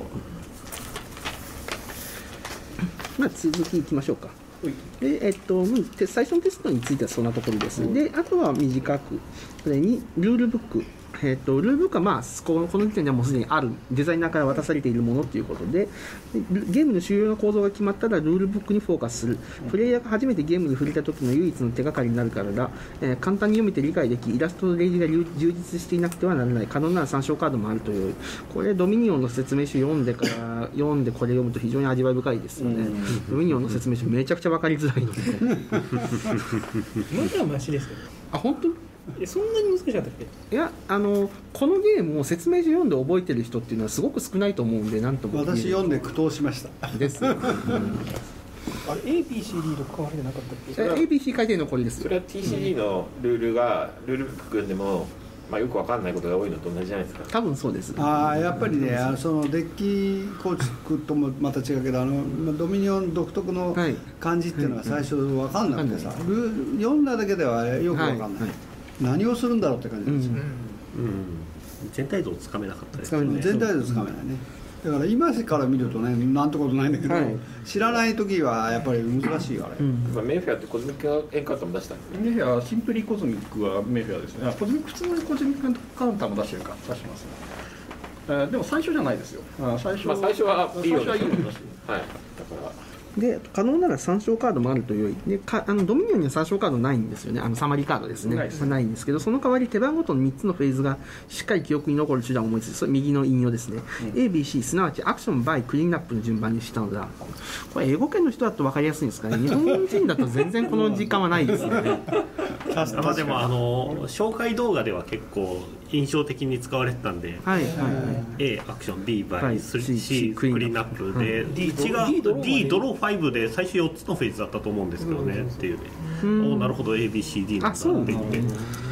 A: まあ、続きいきましょうか。でえっと、最初のテストについてはそんなところです。であとは短く、それにルールブック、えっと、ルールブックは、まあ、この時点ではもうすでにあるデザイナーから渡されているものということで、ゲームの主要な構造が決まったらルールブックにフォーカスする。プレイヤーが初めてゲームに触れた時の唯一の手がかりになるからだ、えー、簡単に読めて理解でき、イラストとレイジが充実していなくてはならない、可能な参照カードもあるという、これドミニオンの説明書読んでから読んでこれ読むと非常に味わい深いですよね。ドミニオンの説明書めちゃくちゃ分かりづらいので
F: まだマシですけど。
A: あ、本当？
F: え、そんなに難しかったっ
A: け？いや、あのこのゲームを説明書読んで覚えてる人っていうのはすごく少ないと思うんで、なんとも
D: 私読んで苦闘しました
A: です、うん、あれ
F: エービーシーディー と変わりなかったっけ？
A: エービーシー 書いてるのこれですよ。
H: それは ティーシーディー のルールがルールブック組んでも、まあ、よくわかんないことが多いのと同じじゃないですか。
A: 多分そうです。
D: ああ、やっぱりね、あのそのデッキ構築ともまた違うけど、あのドミニオン独特の感じっていうのは最初わかんなくてさ、はいはい、ルール読んだだけではよくわかんない、はいはい、何をするんだろうって感じなんですよ、
E: うんうん、全体像をつかめなかったです
D: ね。全体像つかめないね。だから今から見るとね、なんてことないんだけど、はい、知らない時はやっぱり難しいよあれ、うん、
H: メイフェアってコズミックエンカウンターも出したんですね。
C: メイフェアシンプリコズミックはメイフェアですね。あ、コズミック普通のコズミックエンカウンターも出してるか出してますね。えー、でも最初じゃないですよ。あ、最初、
H: まあ、最初はいいよう
C: です。はい、だから
A: で可能なら参照カードもあるというでかあのドミニオンには参照カードないんですよね。あのサマリーカードですね。ないです、ないんですけど、その代わり手番ごとのみっつのフェーズがしっかり記憶に残る手段を思いつつ、それ右の引用ですね、うん、エービーシー すなわちアクションバイクリーンアップの順番にしたのだ。これ英語圏の人だと分かりやすいんですかね。日本人だと全然この時間はないですね
E: まあでもあの紹介動画では結構印象的に使われてたんで、
A: はいはいはい、
E: A アクション B バイ C, C クリーンアップで、
F: はい、
E: いちが D ドローファイブで最初よっつのフェーズだったと思うんですけどね、うん、っていうね、うん、おなるほど エービーシーディー なんだって言って、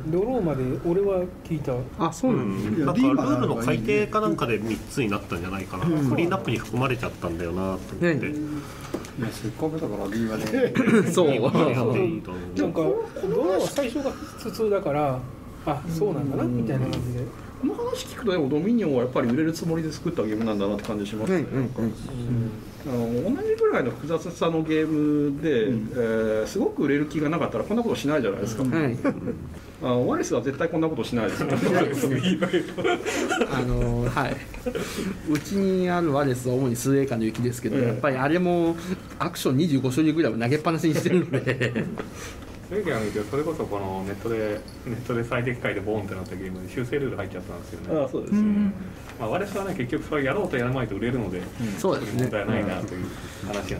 F: ドローまで俺は聞いた。
A: あ、そうなん
E: だ、うん、なんかルールの改定かなんかでみっつになったんじゃないかな、うん、クリーンアップに含まれちゃったんだよなと思って、ね、
D: いやせっかくだから D はね
A: そう
F: なんかドローは最初が普通だからあ、そうなんだなみたいな感じで、
C: この話聞くとでもドミニオンはやっぱり売れるつもりで作ったゲームなんだなって感じしますね。あの同じぐらいの複雑さのゲームで、うん、えー、すごく売れる気がなかったらこんなことしないじゃないですか。うん、あのワレスは絶対こんなことしないですよね。
A: あのはい。うちにあるワレスは主にスウェーカーの雪ですけど、うん、やっぱりあれもアクションにじゅうご種類ぐらいを投げっぱなしにしてるので。
G: それそれこそこのネットでネットで最適解でボーンってなったゲームで修正ルール入っちゃったんですよね。
C: ああ、そうですよね。うん、
G: まあ我々はね結局それやろうとやらないと売れるので、うん、
A: そうですね。
G: 問題ないなという話なんです。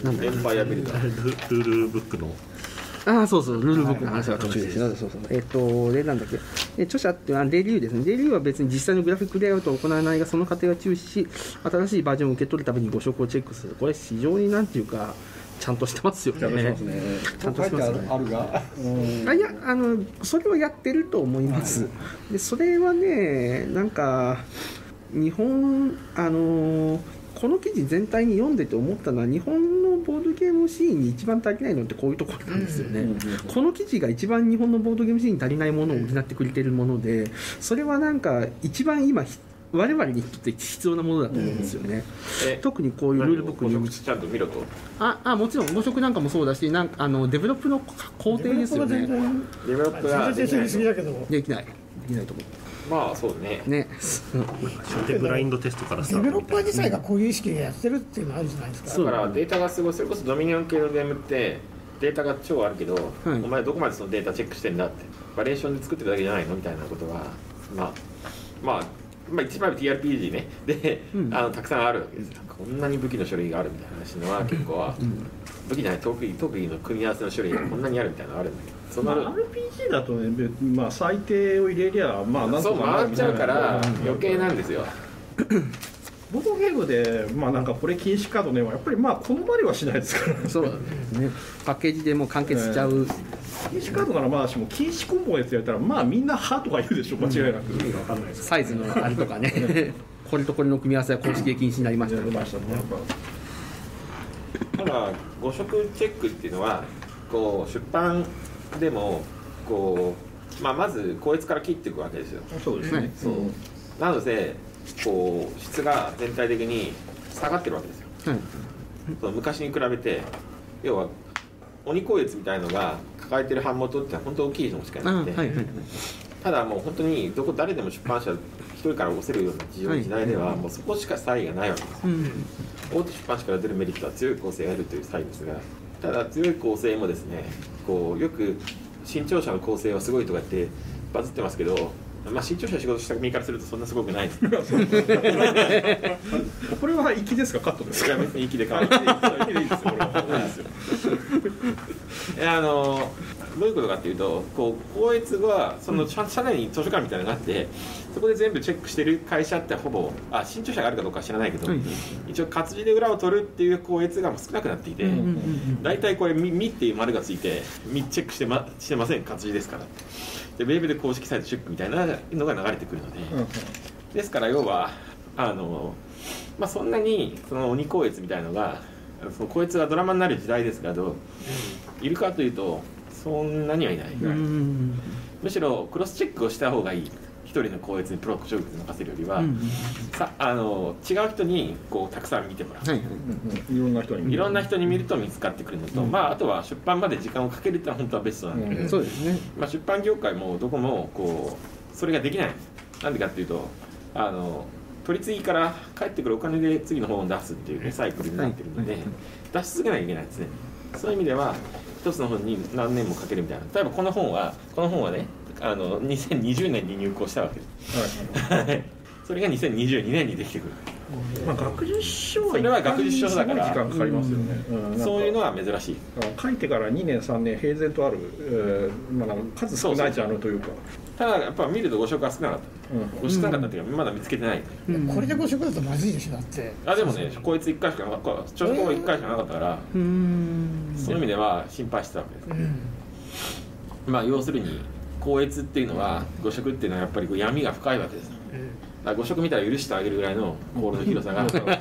H: なんでエンパイアビルダー
E: ルールブックの。
A: ああ、そうそう、ルールブックの話は途中でした。そうそう。えっと、で、なんだっけ。え著者っていうのはデイリューですね。デイリューは別に実際のグラフィックレイアウトを行わないが、その過程を注視し、新しいバージョンを受け取るために誤植をチェックする。これ非常になんていうか、ちゃんとしてますよね。ちゃんとしてますね。
D: あるが、
A: うん、あいやあのそれをやってると思います。でそれはね、なんか日本あのこの記事全体に読んでて思ったのは、日本のボードゲームシーンに一番足りないのってこういうところなんですよね。この記事が一番日本のボードゲームシーンに足りないものを補ってくれてるもので、それはなんか一番今我々にとって必要なものだと思うんですよね。うん、特にこういうルールブックに
H: 誤植ちゃんと見ろと。
A: ああ、もちろん誤植なんかもそうだし、なんかあのデベロップの工程ですよね。
H: デベロップは
B: できない
A: できないできないと思う。
H: まあそうね。
A: ね。
E: でブラインドテストからスタート。
B: デベロッパー自体がこういう意識でやってるっていうのあるじゃないですか。
H: だからデータがすごい、それこそドミニオン系のゲームってデータが超あるけど、はい、お前どこまでそのデータチェックしてんだって、バリエーションで作ってるだけじゃないのみたいなことは、まあまあ。まあ、一番 ティーアールピージー ねで、うん、あのたくさんあるわけですよ。こんなに武器の種類があるみたいな話のは結構は、うん、武器じゃない特技特技の組み合わせの種類がこんなにあるみたいなのがあるんだけど、その、
C: まあ、アールピージー だとね、まあ、最低を入れりゃまあなんとかなるみたいな。
H: そう回っちゃうから余計なんですよ。
C: ボードゲームで、まあ、なんかこれ禁止カードねはやっぱりまあ好まれはしないですからね。
A: そうですね。パッケージでもう完結しちゃう、えー、
C: 禁止カードならまあしも禁止コンボのやつやったらまあみんな歯とか言うでしょ、間違いなく。意味が分かんないです。
A: サイズのあれとかねこれとこれの組み合わせは公式で禁止になりましたね。
H: ただ誤植チェックっていうのはこう出版でもこう、まあ、まず校閲から切っていくわけですよ。
C: そうですね。
H: そうなのでこう質が全体的に下がってるわけですよ。はい、その昔に比べて要は鬼校閲みたいのが抱えてる版元って本当大きいのしかなくて、はいはいはい、ただもう本当にどこ誰でも出版社一人から押せるような時代ではもうそこしか差異がないわけです、うん、大手出版社から出るメリットは強い構成があるという差異ですが、ただ強い構成もですね、こうよく新潮社の構成はすごいとかってバズってますけど、まあ、新潮社仕事した身からするとそんなすごくないですこ
C: れは粋ですかカットですか？
H: 別に粋でかわいい粋でいいですよ。これはいいですよあのどういうことかっていうと、こう校閲はその社内に図書館みたいなのがあってそこで全部チェックしてる会社ってほぼあ新潮社があるかどうかは知らないけど、うん、一応活字で裏を取るっていう校閲が少なくなっていて、大体これ「み」っていう丸がついて「み」チェックしてましてません活字ですからでウェブで公式サイトチェックみたいなのが流れてくるので、うん、ですから要はあの、まあ、そんなにその鬼校閲みたいなのがその校閲がドラマになる時代ですがど、うん、いるかというとそんなにはいない、うん、むしろクロスチェックをした方がいい。一人の校閲にプロジェクトに任せるよりは、うん、さあの違う人にこうたくさん見てもらう、はいはい
C: うん、いろんな人に見る
H: いろんな人に見ると見つかってくるのと、うんまあ、あとは出版まで時間をかけるってのは本当はベストなんだけど、うん、
A: そうですね
H: まあ、出版業界もどこもこうそれができない。なんでかっていうとあの取り次ぎから返ってくるお金で次の本を出すっていう、ね、サイクルになってるので、はい、出し続けなきゃいけないですね。そういう意味では一つの本に何年もかけるみたいな。例えばこの本はこの本はねあのにせんにじゅうねんに入稿したわけです、はい、それがにせんにじゅうにねんにできてくる、
C: まあ、学術書は
H: それは学術書だから
C: 時間かかりますよね、
H: うんうん、そういうのは珍しい。
C: 書いてからにねんさんねん平然とある、えーまあ、数少ないジャンルというか。
H: ただやっぱ見ると誤植は少なかった、うん、少なかったっていうかまだ見つけてない、
B: うん、これで誤植だとまずいでしょ。だって
H: あでもねこいついっかいしかなかったちょっといっかいしかなかったから、えー、そういう意味では心配してたわけです、うん、まあ要するに光悦っていうのは誤植っていうのはやっぱりこう闇が深いわけです。だから誤植見たら許してあげるぐらいの心の広さが強い。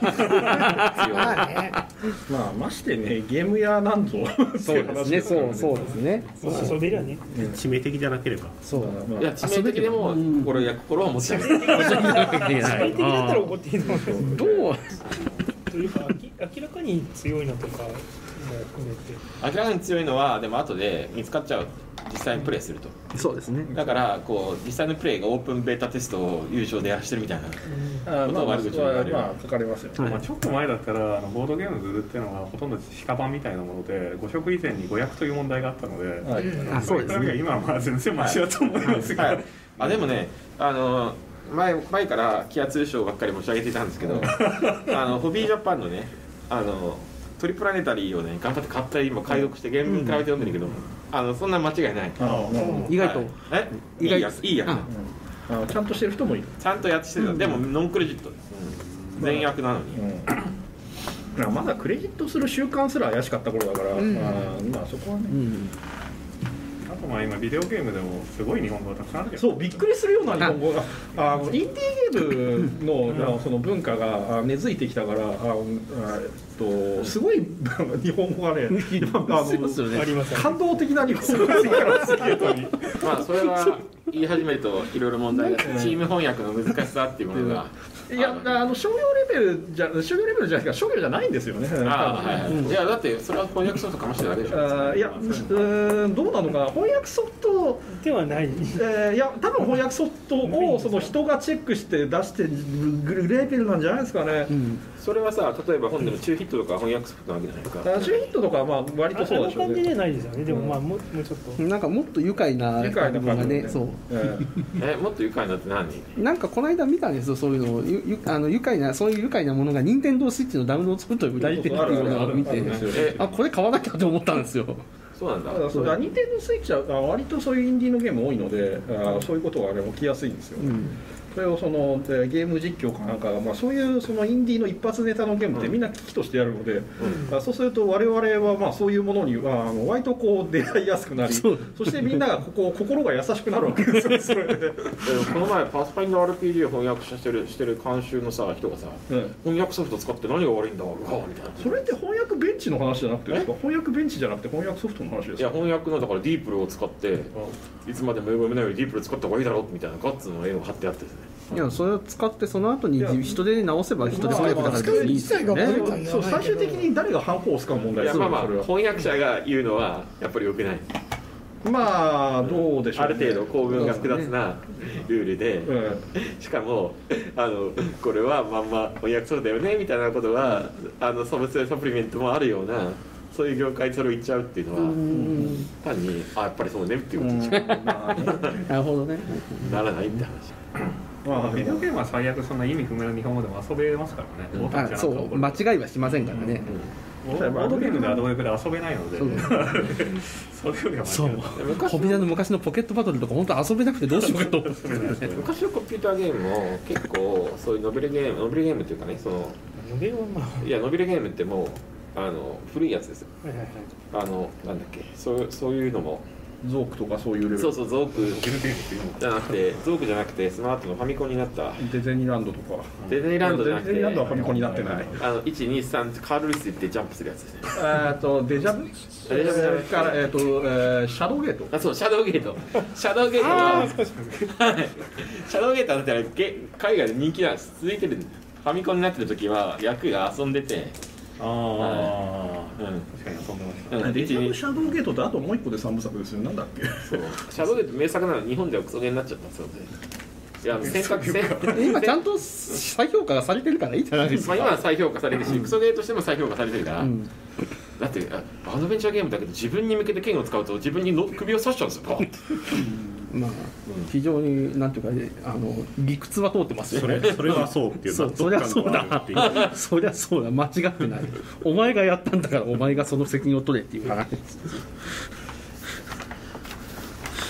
C: まあましてねゲーム屋なんぞ
A: そうですねそうそうですね。
F: 遊べりゃね。
E: 致命的じゃなければ。
A: そう。
H: いや致命的でも心や心は持ち上げる。
F: 致命的だったら怒っていいの。
A: どう
F: というか明らかに強いのとかも含めて。
H: 明らかに強いのはでも後で見つかっちゃう。実際にプレイすると。
A: そうですね。
H: だからこう実際のプレイがオープンベータテストを優勝でやらしてるみたいなことを悪口を言われる。
C: まあ書かれますよ。
G: まあちょっと前だったらあのボードゲームズっていうのはほとんど鹿版みたいなもので誤植以前に誤訳という問題があったので、はい、あそうですね。今はまあ全然マシだと思いますが、はいはい、
H: あでもねあの前前から気圧賞ばっかり申し上げていたんですけど、あのホビージャパンのねあのトリプラネタリーをね頑張って買ったり今解読してゲームに比べて読んでるけど、うん、あのそんな間違いない。
A: 意外と、
H: えいいやついいやつ、
C: うん、ちゃんとしてる人もいる。
H: ちゃんとやってる、うん、でもノンクレジットです、うん、全訳なのに、
C: うん、まだクレジットする習慣すら怪しかった頃だから、うん、まあ、まあそこはね、うん、
G: あとまあ今ビデオゲームでもすごい日本語がたくさんあるけど、
C: そうびっくりするような日本語があのインディーゲーム の, その文化が根付いてきたからああとすごい日本語がね感動的な日本語が
H: まあそれは言い始めるといろいろ問題があってチーム翻訳の難しさっていうものが
C: いやあの商業レベルじゃ商業レベルじゃないか商業じゃないんですよね。
H: あ、はいはい、いやだってそれは翻訳ソフトかもしれないでしょ。
C: あいやうんどうなのかな翻訳ソフト
F: ではない。
C: えー、いや多分翻訳ソフトをその人がチェックして出してるレベルなんじゃないですかね。うん、
H: それはさ例えば本でも中ヒットとか翻訳ソフトなわけじゃないですか。
C: 中ヒットとかはまあ割とそうでしょうね。
F: あの感じじゃないですよね。でもまあもうもうちょっと
A: なんかもっと愉快な
C: 愉快な感じ
A: ね。そう。
H: えもっと愉快なって何？
A: なんかこの間見たんですよそういうのをゆゆあの愉快なそういう愉快なものが任天堂スイッチのダウンロード作って売られてるっていうのを見てあこれ買わなきゃと思ったんですよ。
H: そうなんだ。
C: だから任天堂スイッチは割とそういうインディーのゲーム多いのであそういうことが、ね、起きやすいんですよね。うんそれをそのゲーム実況かなんか、まあ、そういうそのインディーの一発ネタのゲームってみんな危機としてやるので、うん、そうすると我々はまあそういうものにはあの割とこう出会いやすくなり そ, そしてみんながここ心が優しくなるわけですよそれで
H: この前パスファインダー アールピージー 翻訳してるしてる監修のさ人がさ、うん、翻訳ソフト使って何が悪いんだろうかみたいな。
C: それって翻訳ベンチの話じゃなくてですか？翻訳ベンチじゃなくて翻訳ソフトの話ですか？
H: いや翻訳のだからディープルを使っていつまでも英語読めないよりディープル使った方がいいだろうみたいなガッツの絵を貼ってあってですね。
A: いやそれを使ってその後に人で直せば人で翻訳だからいいですよね。
C: そう最終的に誰がハンコを使う問題です。
H: まあまあ翻訳者が言うのはやっぱり良くない。
C: まあどうでしょう、ね、
H: ある程度構文が複雑なルールで、うん、しかもあのこれはまんま翻訳そうだよねみたいなことはあのサブサプリメントもあるようなそういう業界それを言っちゃうっていうのは単にあやっぱりそうねっていうことしか
A: なるほどね
H: ならないって話。
G: まあ、ビデオゲームは最悪そんな意味不明な日本語でも遊べますからね。
A: うん、あそう間違いはしませんからね。
G: ボードゲームでは同役で遊べないので
A: そうそれよりはそうホビダの昔のポケットバトルとか本当遊べなくてどうしようかと
H: 昔のコンピューターゲームも結構そういうノビルゲームノビルゲームっていうかねその
F: ノビルはまあ
H: いやノビルゲームってもうあの古いやつですよ、はいはいはい、あのなんだっけそうそういうのも
C: ゾークとかそういうレベル
H: そうそうゾークじゃなくてゾークじゃなくてスマートのファミコンになった
C: デゼニーランドとか
H: デゼニーランドじゃなくて
C: デゼニーランドはファミコンになってない
H: あのいちにさんカールルスってジャンプするやつですね
C: えっとデジャブデジャブからえっとシャドウゲート
H: あそうシャドウゲートシャドウゲートはシャドウゲートだったら海外で人気なんです続いてるファミコンになってる時は役が遊んでて
G: ああ、うん、確かに遊んでました、
C: うん、デジャブシャドウゲートとあともう一個で三部作ですよなんだっけ
H: そうシャドウゲート名作なの日本ではクソゲーになっちゃったんですよねいや選択選
A: 今ちゃんと再評価がされてるからいいじゃないですか、
H: まあ、今は再評価されるし、うん、クソゲーとしても再評価されてるから、うん、だってアドベンチャーゲームだけど自分に向けて剣を使うと自分にの首を刺しちゃうんですよ
A: まあ、非常になんていうか、ね、あの理屈は通ってますよね。
E: それ、それはそうっていうのは
A: そりゃそうだそりゃそうだ間違ってないお前がやったんだからお前がその責任を取れっていう話そ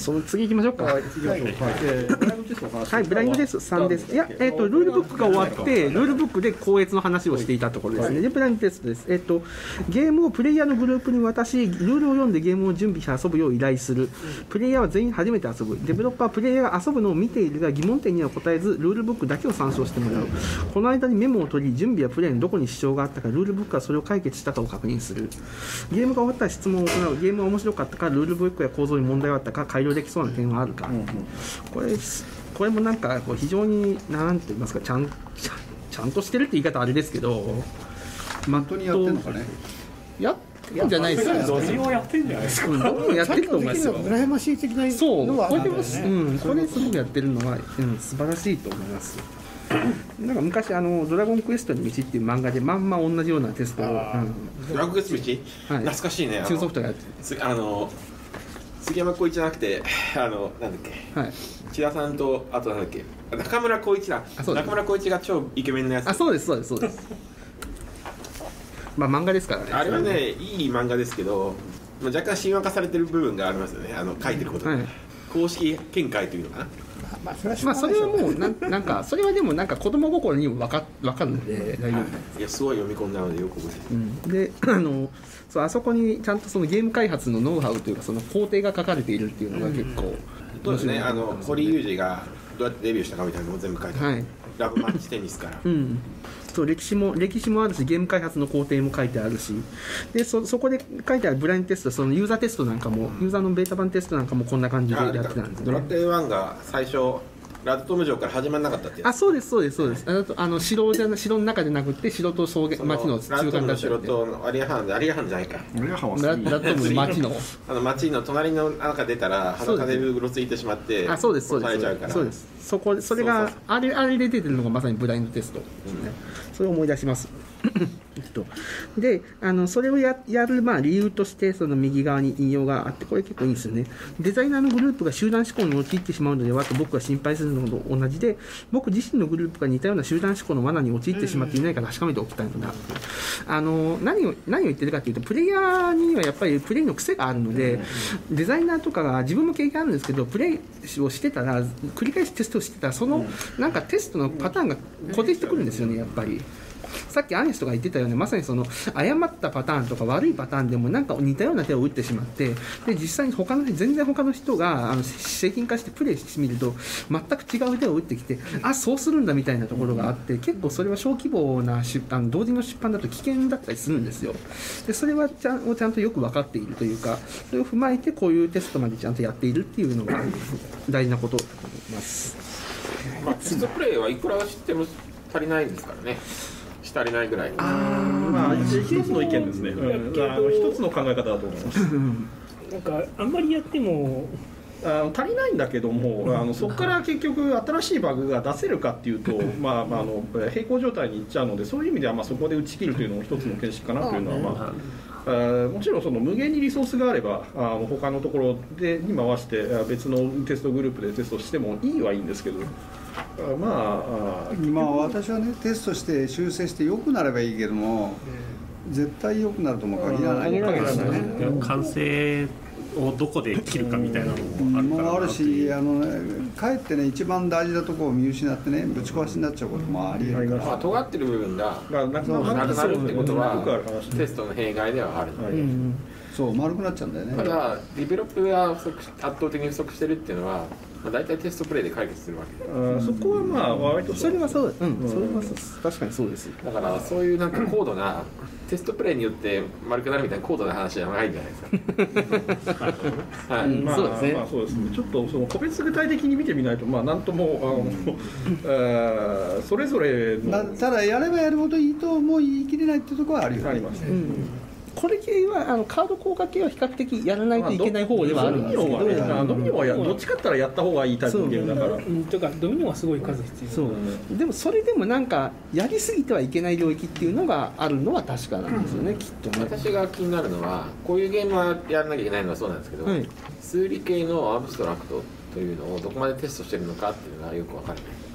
A: その次行きましょうか。はい、ブラインドテストさんです。いや、えっとルールブックが終わってルールブックで校閲の話をしていたところですね。でブラインドテストです。えっとゲームをプレイヤーのグループに渡し、ルールを読んでゲームを準備して遊ぶよう依頼する。プレイヤーは全員初めて遊ぶ。デベロッパーはプレイヤーが遊ぶのを見ているが疑問点には答えず、ルールブックだけを参照してもらう。この間にメモを取り、準備やプレイのどこに支障があったか、ルールブックはそれを解決したかを確認する。ゲームが終わったら質問を行う。ゲームが面白かったか、ルールブックや構造に問題があったか、改良できそうな点はあるか。うんうん、これこれもなんかこう非常に何て言いますか、ちゃんちゃんちゃんとしてるって言い方あれですけど、
D: まっとうにやってるのかね。
A: やってんじゃないですか。
G: どっちもやってんじゃないですか。
A: どっちもやってると思いますよ。
B: 羨ましい的なのはあるよね。
A: そう、これうん、これすごくやってるのは、うん、素晴らしいと思います。なんか昔あのドラゴンクエストの道っていう漫画でまんま同じようなテストを、うん、
H: ドラゴンクエストの道、はい、懐かしいね。
A: 中ソフトがやって
H: る。あの杉山浩一じゃなくて、あのなんだっけ、はい、千田さんとあとなんだっけ、中村浩一だ。中村浩一が超イケメンのやつ。
A: あ、そうですそうですそうです。まあ漫画ですからね。
H: あれはね、いい漫画ですけど、若干神話化されてる部分がありますよね。あの書いてることが、はい、公式見解というのかな。
A: まあ、それはまあそれはもうななんかそれはでもなんか子供心にも分か分かるので大丈夫。
H: いやすごい読み込んだのでよく覚
A: えてる。であのそうあそこにちゃんとそのゲーム開発のノウハウというかその工程が書かれているっていうのが結構、うん、
H: そうですね。あの堀裕二がどうやってデビューしたかみたいなのも全部書いてある、はい、ラブマッチテニスから、うん、
A: そう歴史も歴史もあるしゲーム開発の工程も書いてあるし、で そ, そこで書いてあるブラインドテスト、そのユーザーテストなんかも、ユーザーのベータ版テストなんかもこんな感じでやってたんですね。
H: ドラクエワンが最初ラッドトム城から始まらなかったってやつ。
A: あ、そうですそうですそうです。あのあの城じゃ城の中でなくて城と草原町の中間だった。ラッドトムの
H: 城とアリアハンでアリアハンじゃないか。
G: アリアハンは
A: ラッドトムの町の
H: あの町の隣の中出たら裸でうろついてしまって、
A: あ、そうですそうです。
H: されちゃうから。
A: そうです。そこそれがあれあれで出てるのがまさにブラインドテストですね。うん、それを思い出します。であのそれを や, やるまあ理由としてその右側に引用があって、これ結構いいんですよね。デザイナーのグループが集団思考に陥ってしまうのではと僕は心配するのと同じで、僕自身のグループが似たような集団思考の罠に陥ってしまっていないか確かめておきたいのだ。あの 何, を何を言ってるかというと、プレイヤーにはやっぱりプレイの癖があるので、デザイナーとかが自分も経験あるんですけど、プレイをしてたら繰り返しテストをしてたらそのなんかテストのパターンが固定してくるんですよね。やっぱりさっきアニスとか言ってたように、まさにその誤ったパターンとか悪いパターンでもなんか似たような手を打ってしまって、で実際に他の全然他の人があの製品化してプレイしてみると全く違う手を打ってきて、あ、そうするんだみたいなところがあって、結構それは小規模な出版、同時の出版だと危険だったりするんですよ。でそれはちゃんをちゃんとよく分かっているというか、それを踏まえてこういうテストまでちゃんとやっているっていうのが大事なことだと思います。
H: まあ、テストプレイはいくら知っても足りないんですからね。足りないぐらい。
C: あ、まあ、一つの意見ですね。うん、あの一つの考え方だと思います。
F: なんかあんまりやっても
C: あの足りないんだけども、あのそこから結局新しいバグが出せるかっていうと、まあまあ、あの並行状態にいっちゃうので、そういう意味ではまあそこで打ち切るというのも一つの形式かなというのは、まあ、あもちろんその無限にリソースがあればあの他のところでに回して別のテストグループでテストしてもいいはいいんですけど。まあ、
D: まあ私はね、テストして修正して良くなればいいけども、絶対良くなるとも限らないですね。
E: 完成をどこで切るかみたいなのもあるからな。
D: もあるし、あのね、かえってね一番大事なところを見失ってね、ぶち壊しになっちゃうこともあり得るから。
H: まあ尖ってる部分がなくなるってことはテストの弊害ではあるので。
D: そう丸くなっちゃうんだよね。
H: ただディベロップが圧倒的に不足してるっていうのは、まあ、大体テストプレイで解決するわけで、
C: あそこはまあ割と
A: それはそう、うん、それは確かにそうです。
H: だからそういうなんか高度なテストプレイによって丸くなるみたいな高度な話じゃないんじゃないですか。
C: はい、まあ、そうですね。まあそうですね。ちょっとその個別具体的に見てみないと、まあなんともあの、あそれぞれの
D: ただやればやるほどいいともう言い切れないっていうところはあるよね。
C: ありますね。
A: うんこれ系はあのカード効果系は比較的やらないといけない方ではあるんですけど、
C: ドミニオンはどっちかって言ったらやった方がいいタイプのゲームだから。
F: うん、というかドミニオンはすごい数必要。
A: そう。でもそれでもなんかやりすぎてはいけない領域っていうのがあるのは確かなんですよね、うん、きっとね。
H: 私が気になるのはこういうゲームはやらなきゃいけないのはそうなんですけど、はい、数理系のアブストラクトというのをどこまでテストしてるのかっていうのがよく分からない。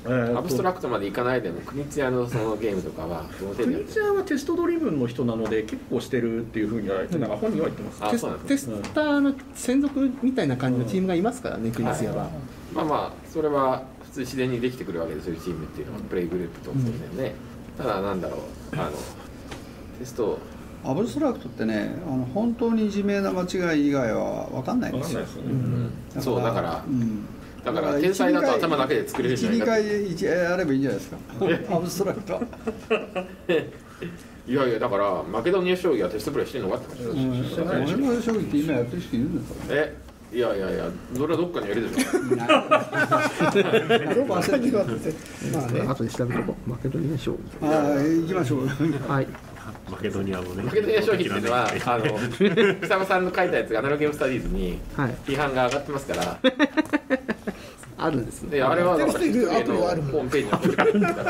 C: えー、
H: アブストラクトまでいかないでもクニチアのそのゲームとかはどう
C: クニチアはテストドリブンの人なので結構してるっていうふうにはなんか本人は言ってます。
A: テス、テスターの専属みたいな感じのチームがいますからね、うん、クニチアは、はい、
H: まあまあそれは普通自然にできてくるわけですよ、チームっていうのはプレイグループとそうですね、うん、ただなんだろうあのテスト
D: アブストラクトってね、あの本当に自明な間違い以外は分かんないんですよ。
H: そうだから、うん、だから天才だと頭だけで作れるじゃないか。いち、にかいやればいいんじゃないですか。アブストラクト。いやいやだからマケドニア将棋はテストプレイしてるのかって話。マケドニア将棋って今やってる人いるんですか。え、いやいやいや、それはどっかにやるでしょ。どこ
A: 焦ってるわって。まあね、後で調べとこう。マケドニア将棋。
D: ああ、行きましょう。はい。
E: マケドニアもね。
H: マケドニア商品っていうのはあの草間さんの書いたやつがアナログゲームスタディーズに批判が上がってますから。
A: あるんですね。
H: であれはだからホームページにあるんだから。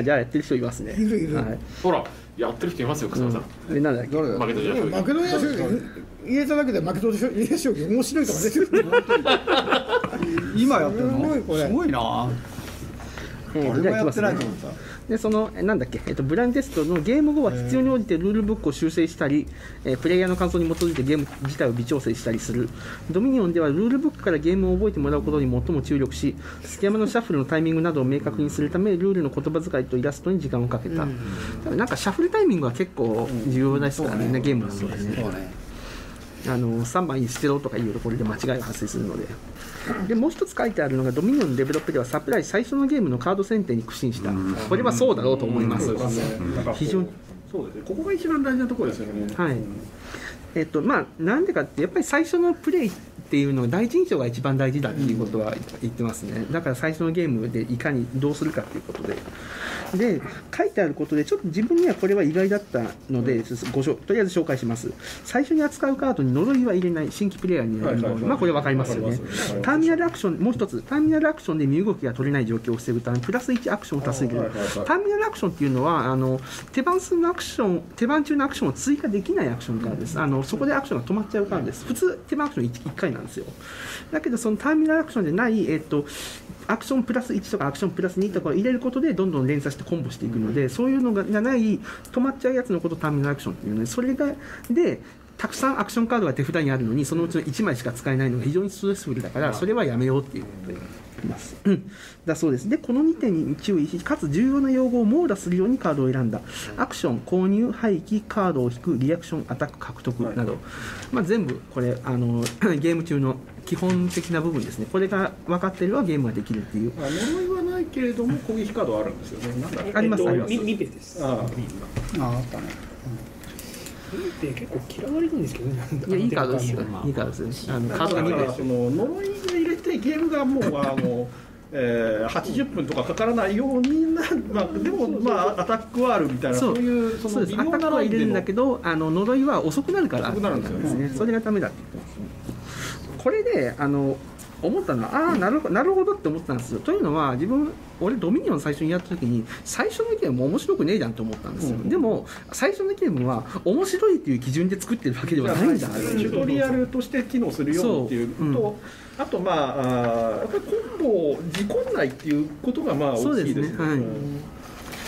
A: じゃあやってる人いますね。
B: いるいる。
H: ほらやってる人いますよ草間さん。
A: えなんだっけ。
H: マケドニア商品。
B: マケドニア商品入れただけでマケドニア商品面白いとか出てくる。
D: 今やってるの？
B: す
D: ごいな。俺もやってないと思った。
A: でそのなんだっけ、えっと、ブラインドテストのゲーム後は必要に応じてルールブックを修正したり、えー、プレイヤーの感想に基づいてゲーム自体を微調整したりする。ドミニオンではルールブックからゲームを覚えてもらうことに最も注力し、隙間のシャッフルのタイミングなどを明確にするためルールの言葉遣いとイラストに時間をかけた。ただなんかシャッフルタイミングは結構重要ですからね、うん、ゲームなのでね。あのさんばん捨てろとかいうところで間違いが発生するので。でもう一つ書いてあるのがドミニオンのデベロップではサプライ最初のゲームのカード選定に苦心した。これはそうだろうと思います。非常に
C: そうですね。ここが一番大事なところですよね。
A: はい。えっとまあなんでかってやっぱり最初のプレイっていうのは第一印象が一番大事だっていうことは言ってますね。だから最初のゲームでいかにどうするかっていうことで。で書いてあることでちょっと自分にはこれは意外だったのでごしょとりあえず紹介します。最初に扱うカードに呪いは入れない新規プレイヤーになるの、まあこれ分かりますよね。ターミナルアクションもう一つターミナルアクションで身動きが取れない状況を防ぐためプラスいちアクションを足す入れる。ターミナルアクションっていうのはあの手番数のアクション手番中のアクションを追加できないアクションカードです。あのそこでアクションが止まっちゃうカードです。普通手番アクション いっ, いっかいなんですよ。だけどそのターミナルアクションでない、えっとアクションプラスいちとかアクションプラスにとかを入れることでどんどん連鎖してコンボしていくので、そういうのがない止まっちゃうやつのことをターミナルアクションっていうので、それがでたくさんアクションカードが手札にあるのにそのうちのいちまいしか使えないのが非常にストレスフルだからそれはやめようっていうことでいます、うん、だそうです。でこのにてんに注意しかつ重要な用語を網羅するようにカードを選んだ。アクション購入廃棄カードを引くリアクションアタック獲得など、まあ、全部これあのゲーム中の基本的な部分ですね。これが分かっていればゲームができるっていう。
C: 呪いはないけれども攻撃カードはあるんですよね。なんだ
A: あります、あります。
F: ミペです。
C: ああ、
D: ああったね。
F: ミペ結構嫌われるんですけどね。
A: いやいいカードですよ。いいカードです。あのカードがミペ。
C: その呪いを入れてゲームがもうあの。えー、はちじゅっぷんとかかからないようにな、まあ、でも、まあ、アタックはあるみたいなそういうその微妙なラインでの
A: アタックは入れるんだけどあの呪いは遅くなるから
C: 遅くなるんですよね、
A: ね、それがダメだって言ってますね。これであの思ったのはああなるなるほどって思ったんですよ。というのは自分俺ドミニオン最初にやった時に最初のゲーム面白くねえじゃんと思ったんですよ、うん、でも最初のゲームは面白いっていう基準で作ってるわけではないんだ。
C: チュートリアルとして機能するよっていうと、あとまあ、あやっぱりコンボを事故んないっていうことがまあ大きいですね。はい、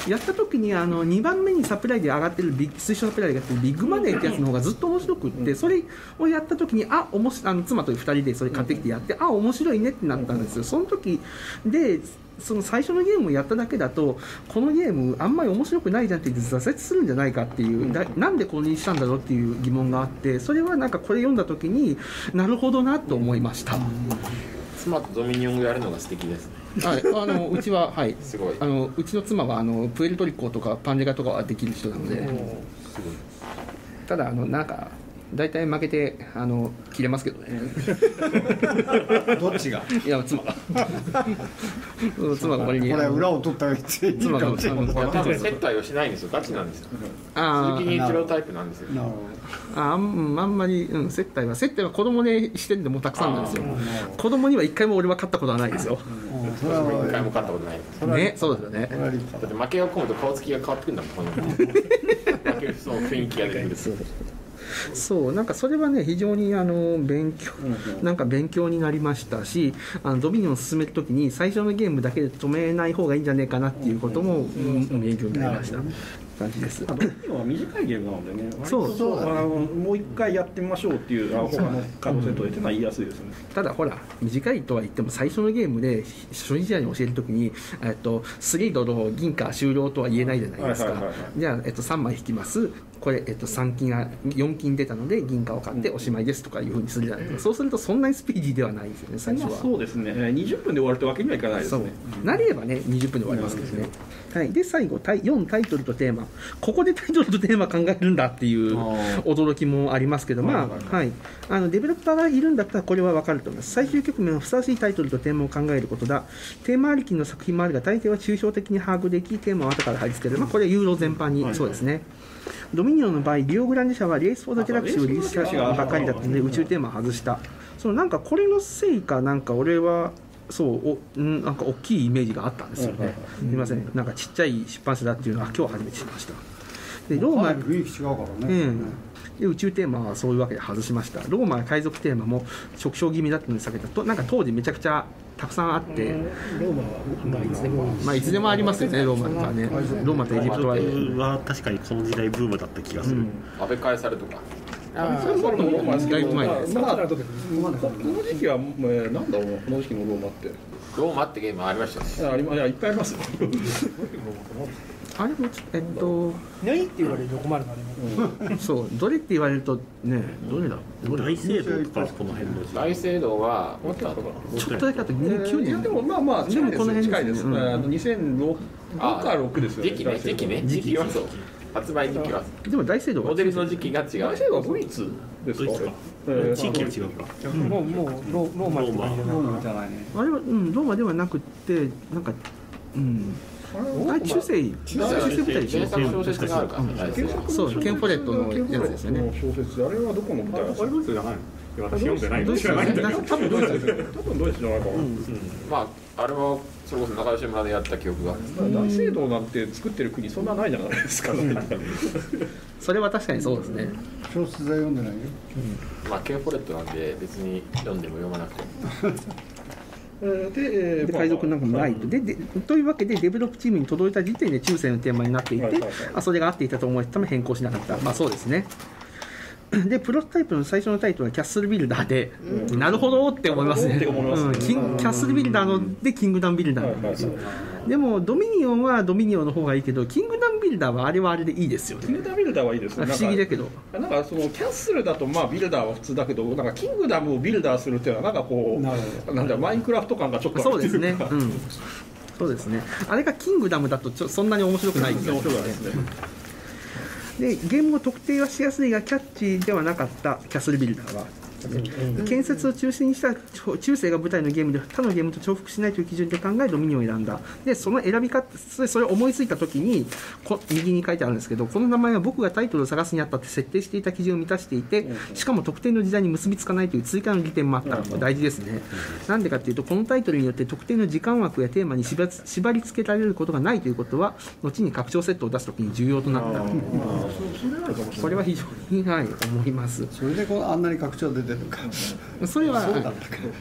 C: や
A: った時にあのにばんめにサプライで上がってるビッグ推奨サプライで上がってるビッグマネーってやつの方がずっと面白くって、それをやった時にあおもしあの妻とふたりでそれ買ってきてやってあ面白いねってなったんですよ。その時でその最初のゲームをやっただけだとこのゲームあんまり面白くないじゃんって言って挫折するんじゃないかっていうだなんでこれにしたんだろうっていう疑問があって、それはなんかこれ読んだ時になるほどなと思いました。
H: 妻とドミニオンをやるのが素敵ですね。
A: はい、あのうちは、はい、
H: すごい
A: あのうちの妻はあのプエルトリコとかパンデガとかはできる人なので、すごいただあのなんか大体負けてあの切れますけどね。
D: どっちが？
A: いや妻が妻がこれに
D: これ裏を取ったら妻が
H: 多分接待をしないんですよ。ガチなんですよ。鈴木仁一郎タイプなんですよ。
A: ああんまり、うん、接待は接待は子供でしてるんでもうたくさんなんですよ。子供には一回も俺は勝ったことはないですよ。
H: それは一回も勝ったことない。
A: ね、そうですよね。
H: だって負けを込むと顔つきが変わってくるんだもん。負けるその雰囲気が出てくる。
A: そうなんかそれはね非常にあの勉強、なんか勉強になりましたし、あのドミニオンを進めるときに最初のゲームだけで止めない方がいいんじゃないかなっていうことも、うん、勉強になりました。感じです。
C: ドミニオンは短いゲームなのでね、
A: そうそう、
C: あのもう一回やってみましょうっていう他のカードセットでっていうのは言いやすいですね。
A: ただほら短いとは言っても最初のゲームで初日に教えるときに、えっと、スリードロー銀貨終了とは言えないじゃないですか。じゃあ、えっと、さんまい引きます。これ、えっと、さん金がよん金出たので銀貨を買っておしまいですとかいうふうにするじゃないですか。そうするとそんなにスピーディーではないですよね、最初は。
C: まあ、そうですね、にじゅっぷんで終わるってわけにはいかないですね。
A: なれればねにじゅっぷんで終わりますけどね。はい、で最後よんタイトルとテーマ、ここでタイトルとテーマ考えるんだっていう驚きもありますけど、まあはい、あのデベロッパーがいるんだったらこれは分かると思います。最終局面はふさわしいタイトルとテーマを考えることだ。テーマありきの作品もあるが大抵は抽象的に把握でき、テーマを後から貼り付ける、まあ、これはユーロ全般にそうですね。ドミニオンの場合、リオグランデ社はレース・フォー・ザ・ギャラクシーをリリースしたばかりだったので宇宙テーマを外した。そのなんかこれのせいかなんか俺はそうおんなんか大きいイメージがあったんですよね。すみません、なんかちっちゃい出版社だっていうのは今日初めて知りました。でローマ
D: 雰囲気違うからね、
A: うん、で宇宙テーマはそういうわけで外しました。ローマ海賊テーマも縮小気味だったのに避けたと、なんか当時めちゃくちゃたくさんあって、
F: ローマはまあいつでも
A: まあいつでもありますよね。ローマはね、ローマとエジプトは、
E: は確かにこの時代ブームだった気がする。
H: 安倍カエサルとか。
C: あそれもローマ
A: だいぶ前です。
C: まあこの時期はなんだろう、この時期のローマって。
H: ローマってゲームありましたね。
C: ありまいやいっぱいありますよ。
A: あれもえっと
F: 何って言われると困るなでも。
A: そうどれって言われるとね、どれだどれ
E: 大聖堂とかこの辺の時代。
H: 大聖堂は
C: もっと後か
A: ちょっとだけあとにせんきゅうねん、
C: いやでもまあまあ近いです。
A: この辺
C: 近いです。
A: うん
C: あのにせんろくかろくですよね。
H: 時期ね時期ね時期はそう。発売時期は。
A: でも大聖堂
H: モデルの時期が違う。
C: 大聖堂はドイツですか。
E: 地域は違うか。
F: もうもうロローマって感じじゃない。
D: ローマじゃないね。
A: あれは、うん、ローマではなくてなんかうんあれ中世中世舞台でしょ。
H: 原作小説があるからね。
A: そうケンフォレットのやつですよね。
C: 小説あれはどこの舞台？
G: あれドイツじゃないの？私読んでない
A: ドイツ
G: 知らないんだけど。
C: 多分ドイツですよ。多分ドイツじゃないかな。
H: まああれはそれこそ中吉村でやった記憶が。
C: 大聖堂なんて作ってる国そんなないじゃないですか。
A: それは確かにそうですね。
D: 小説は読んでないよ。
H: まあケンフォレットなんで別に読んでも読まなくても。
C: で、
A: で海賊なんかもないと、ででというわけでデベロップチームに届いた時点で中世のテーマになっていて、あそれが合っていたと思えたため変更しなかった。まあそうですね。でプロトタイプの最初のタイトルはキャッスルビルダーで、うん、なるほどって思いますね。キャッスルビルダーのでキングダムビルダーなんですよ。でもドミニオンはドミニオンの方がいいけど、キングダムビルダーはあれはあれでいいですよね。
C: キングダムビルダーはいいですね。
A: 不思議だけど、
C: なんかそのキャッスルだとまあビルダーは普通だけど、なんかキングダムをビルダーするっていうのはなんかこうなんだマインクラフト感がちょっとあるっていうか。
A: そうですね。うん。そうですね。あれがキングダムだとちょそんなに面白くないですね。でゲームを特定はしやすいがキャッチーではなかったキャッスルビルダーは、建設を中心にした中世が舞台のゲームで他のゲームと重複しないという基準で考えドミニオンを選んだ。でその選び方、それそれを思いついた時にこ右に書いてあるんですけど、この名前は僕がタイトルを探すにあたって設定していた基準を満たしていて、しかも特定の時代に結びつかないという追加の利点もあった。大事ですね。なんでかというと、このタイトルによって特定の時間枠やテーマに縛縛り付けられることがないということは後に拡張セットを出す時に重要となった。これは非常に、はい、思います。
D: それでこうあんなに拡張出てるか。
A: それは
D: そうだったか。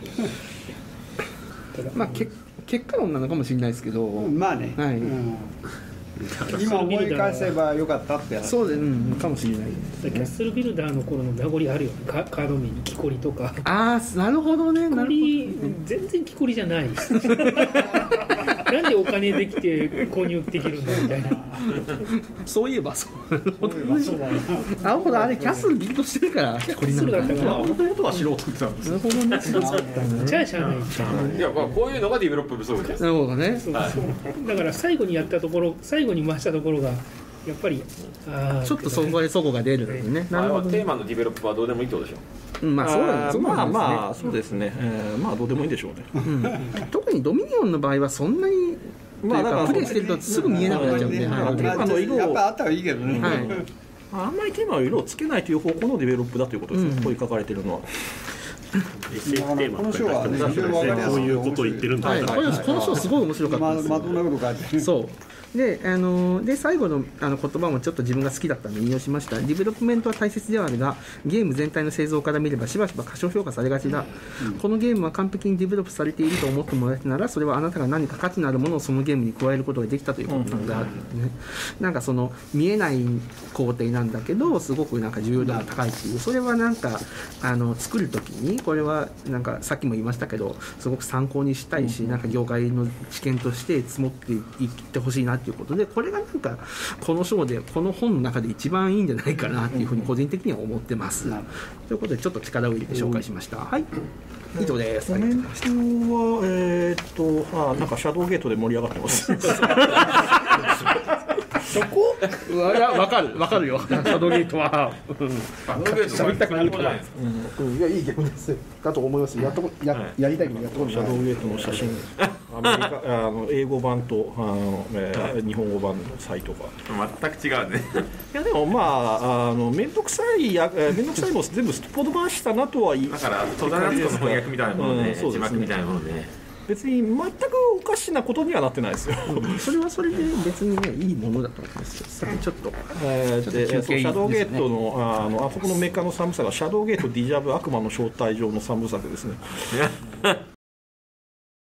A: まあけ結果論なのかもしれないですけど、
D: まあね。
A: はい。
D: うん、今思い返せばよかったってやつ。
A: そうで、うん、かもしれない。
F: キャッスルビルダーの頃の名残あるよね。カカード名に木こりとか。
A: ああ、なるほどね。なるほど。
F: 全然木こりじゃない。なんでお金できて購入できるんだみたいな。
A: そういえばそう。なるほど。なるほど、あれキャッスルビルドしてるから木こりなんだ。
C: もともとは素人ってたんです。
A: なるほどね。
F: じゃあしゃあない。
H: いやまあこういうのがディベロップ不足です。
A: なるほどね。
F: だから最後にやったところ、最後に回したところがやっぱりあ
A: ちょっとそこでそこが出るのでね。
H: なるほど。テーマのディベロップはどうでもいいってことでしょ。
A: まあそうなんです。
C: まあまあそうですね。えー、まあどうでもいいでしょうね。
A: うん、特にドミニオンの場合はそんなにまあだからプレイしてるとすぐ見えなくなっちゃうんで、
D: まあ、テーマの色をやっぱあったらいいけどね。はい。
C: あんまりテーマの色をつけないという方向のデベロップだということですね。うん、こういう書かれているのは。
E: エスエフ テーマとかこういうことを言ってるんだ。
A: はい。この章すごい面白かったです。
D: まあどんなこと書いてる。
A: そう。 で、あので最後のあの言葉もちょっと自分が好きだったので引用しました。ディベロップメントは大切ではあるが、ゲーム全体の製造から見ればしばしば過小評価されがちだ、うん、このゲームは完璧にディベロップされていると思ってもらえたなら、それはあなたが何か価値のあるものをそのゲームに加えることができたということなんだ、うんね、なんかその見えない工程なんだけどすごくなんか重要度が高いっていう、それはなんかあの作るときにこれはなんかさっきも言いましたけどすごく参考にしたいし、なんか業界の知見として積もっていってほしいなということで、これがなんかこの章でこの本の中で一番いいんじゃないかなというふうに個人的には思ってます、うん、ということでちょっと力を入れて紹介しました、うん、はい以上です。
C: コメントはえー、っとあなんかシャドウゲートで盛り上がってます
A: そこいや分かる分かるよシャドウゲートは喋りたくなるから、うん、いやいいゲームですだと思います。やっと や,、はい、やりたいけどやっとこ
C: シャドウゲートの写真アメリカあの英語版とあの、えー、日本語版のサイトが
H: 全く違うね
C: いやでもまああの面倒くさいや面倒くさいも全部すっぽどばしたなとは言い
H: だから戸田夏子の翻訳みたいなもので、うん、字幕みたいなもので
C: 別に全くおかしなことにはなってないですよ
A: それはそれで別にねいいものだと思いますよ。さっきちょっと、
C: えー、でシャドウゲートの あ, のあそこのメカの三部作がシャドウゲートディジャブ悪魔の招待状の三部作ですね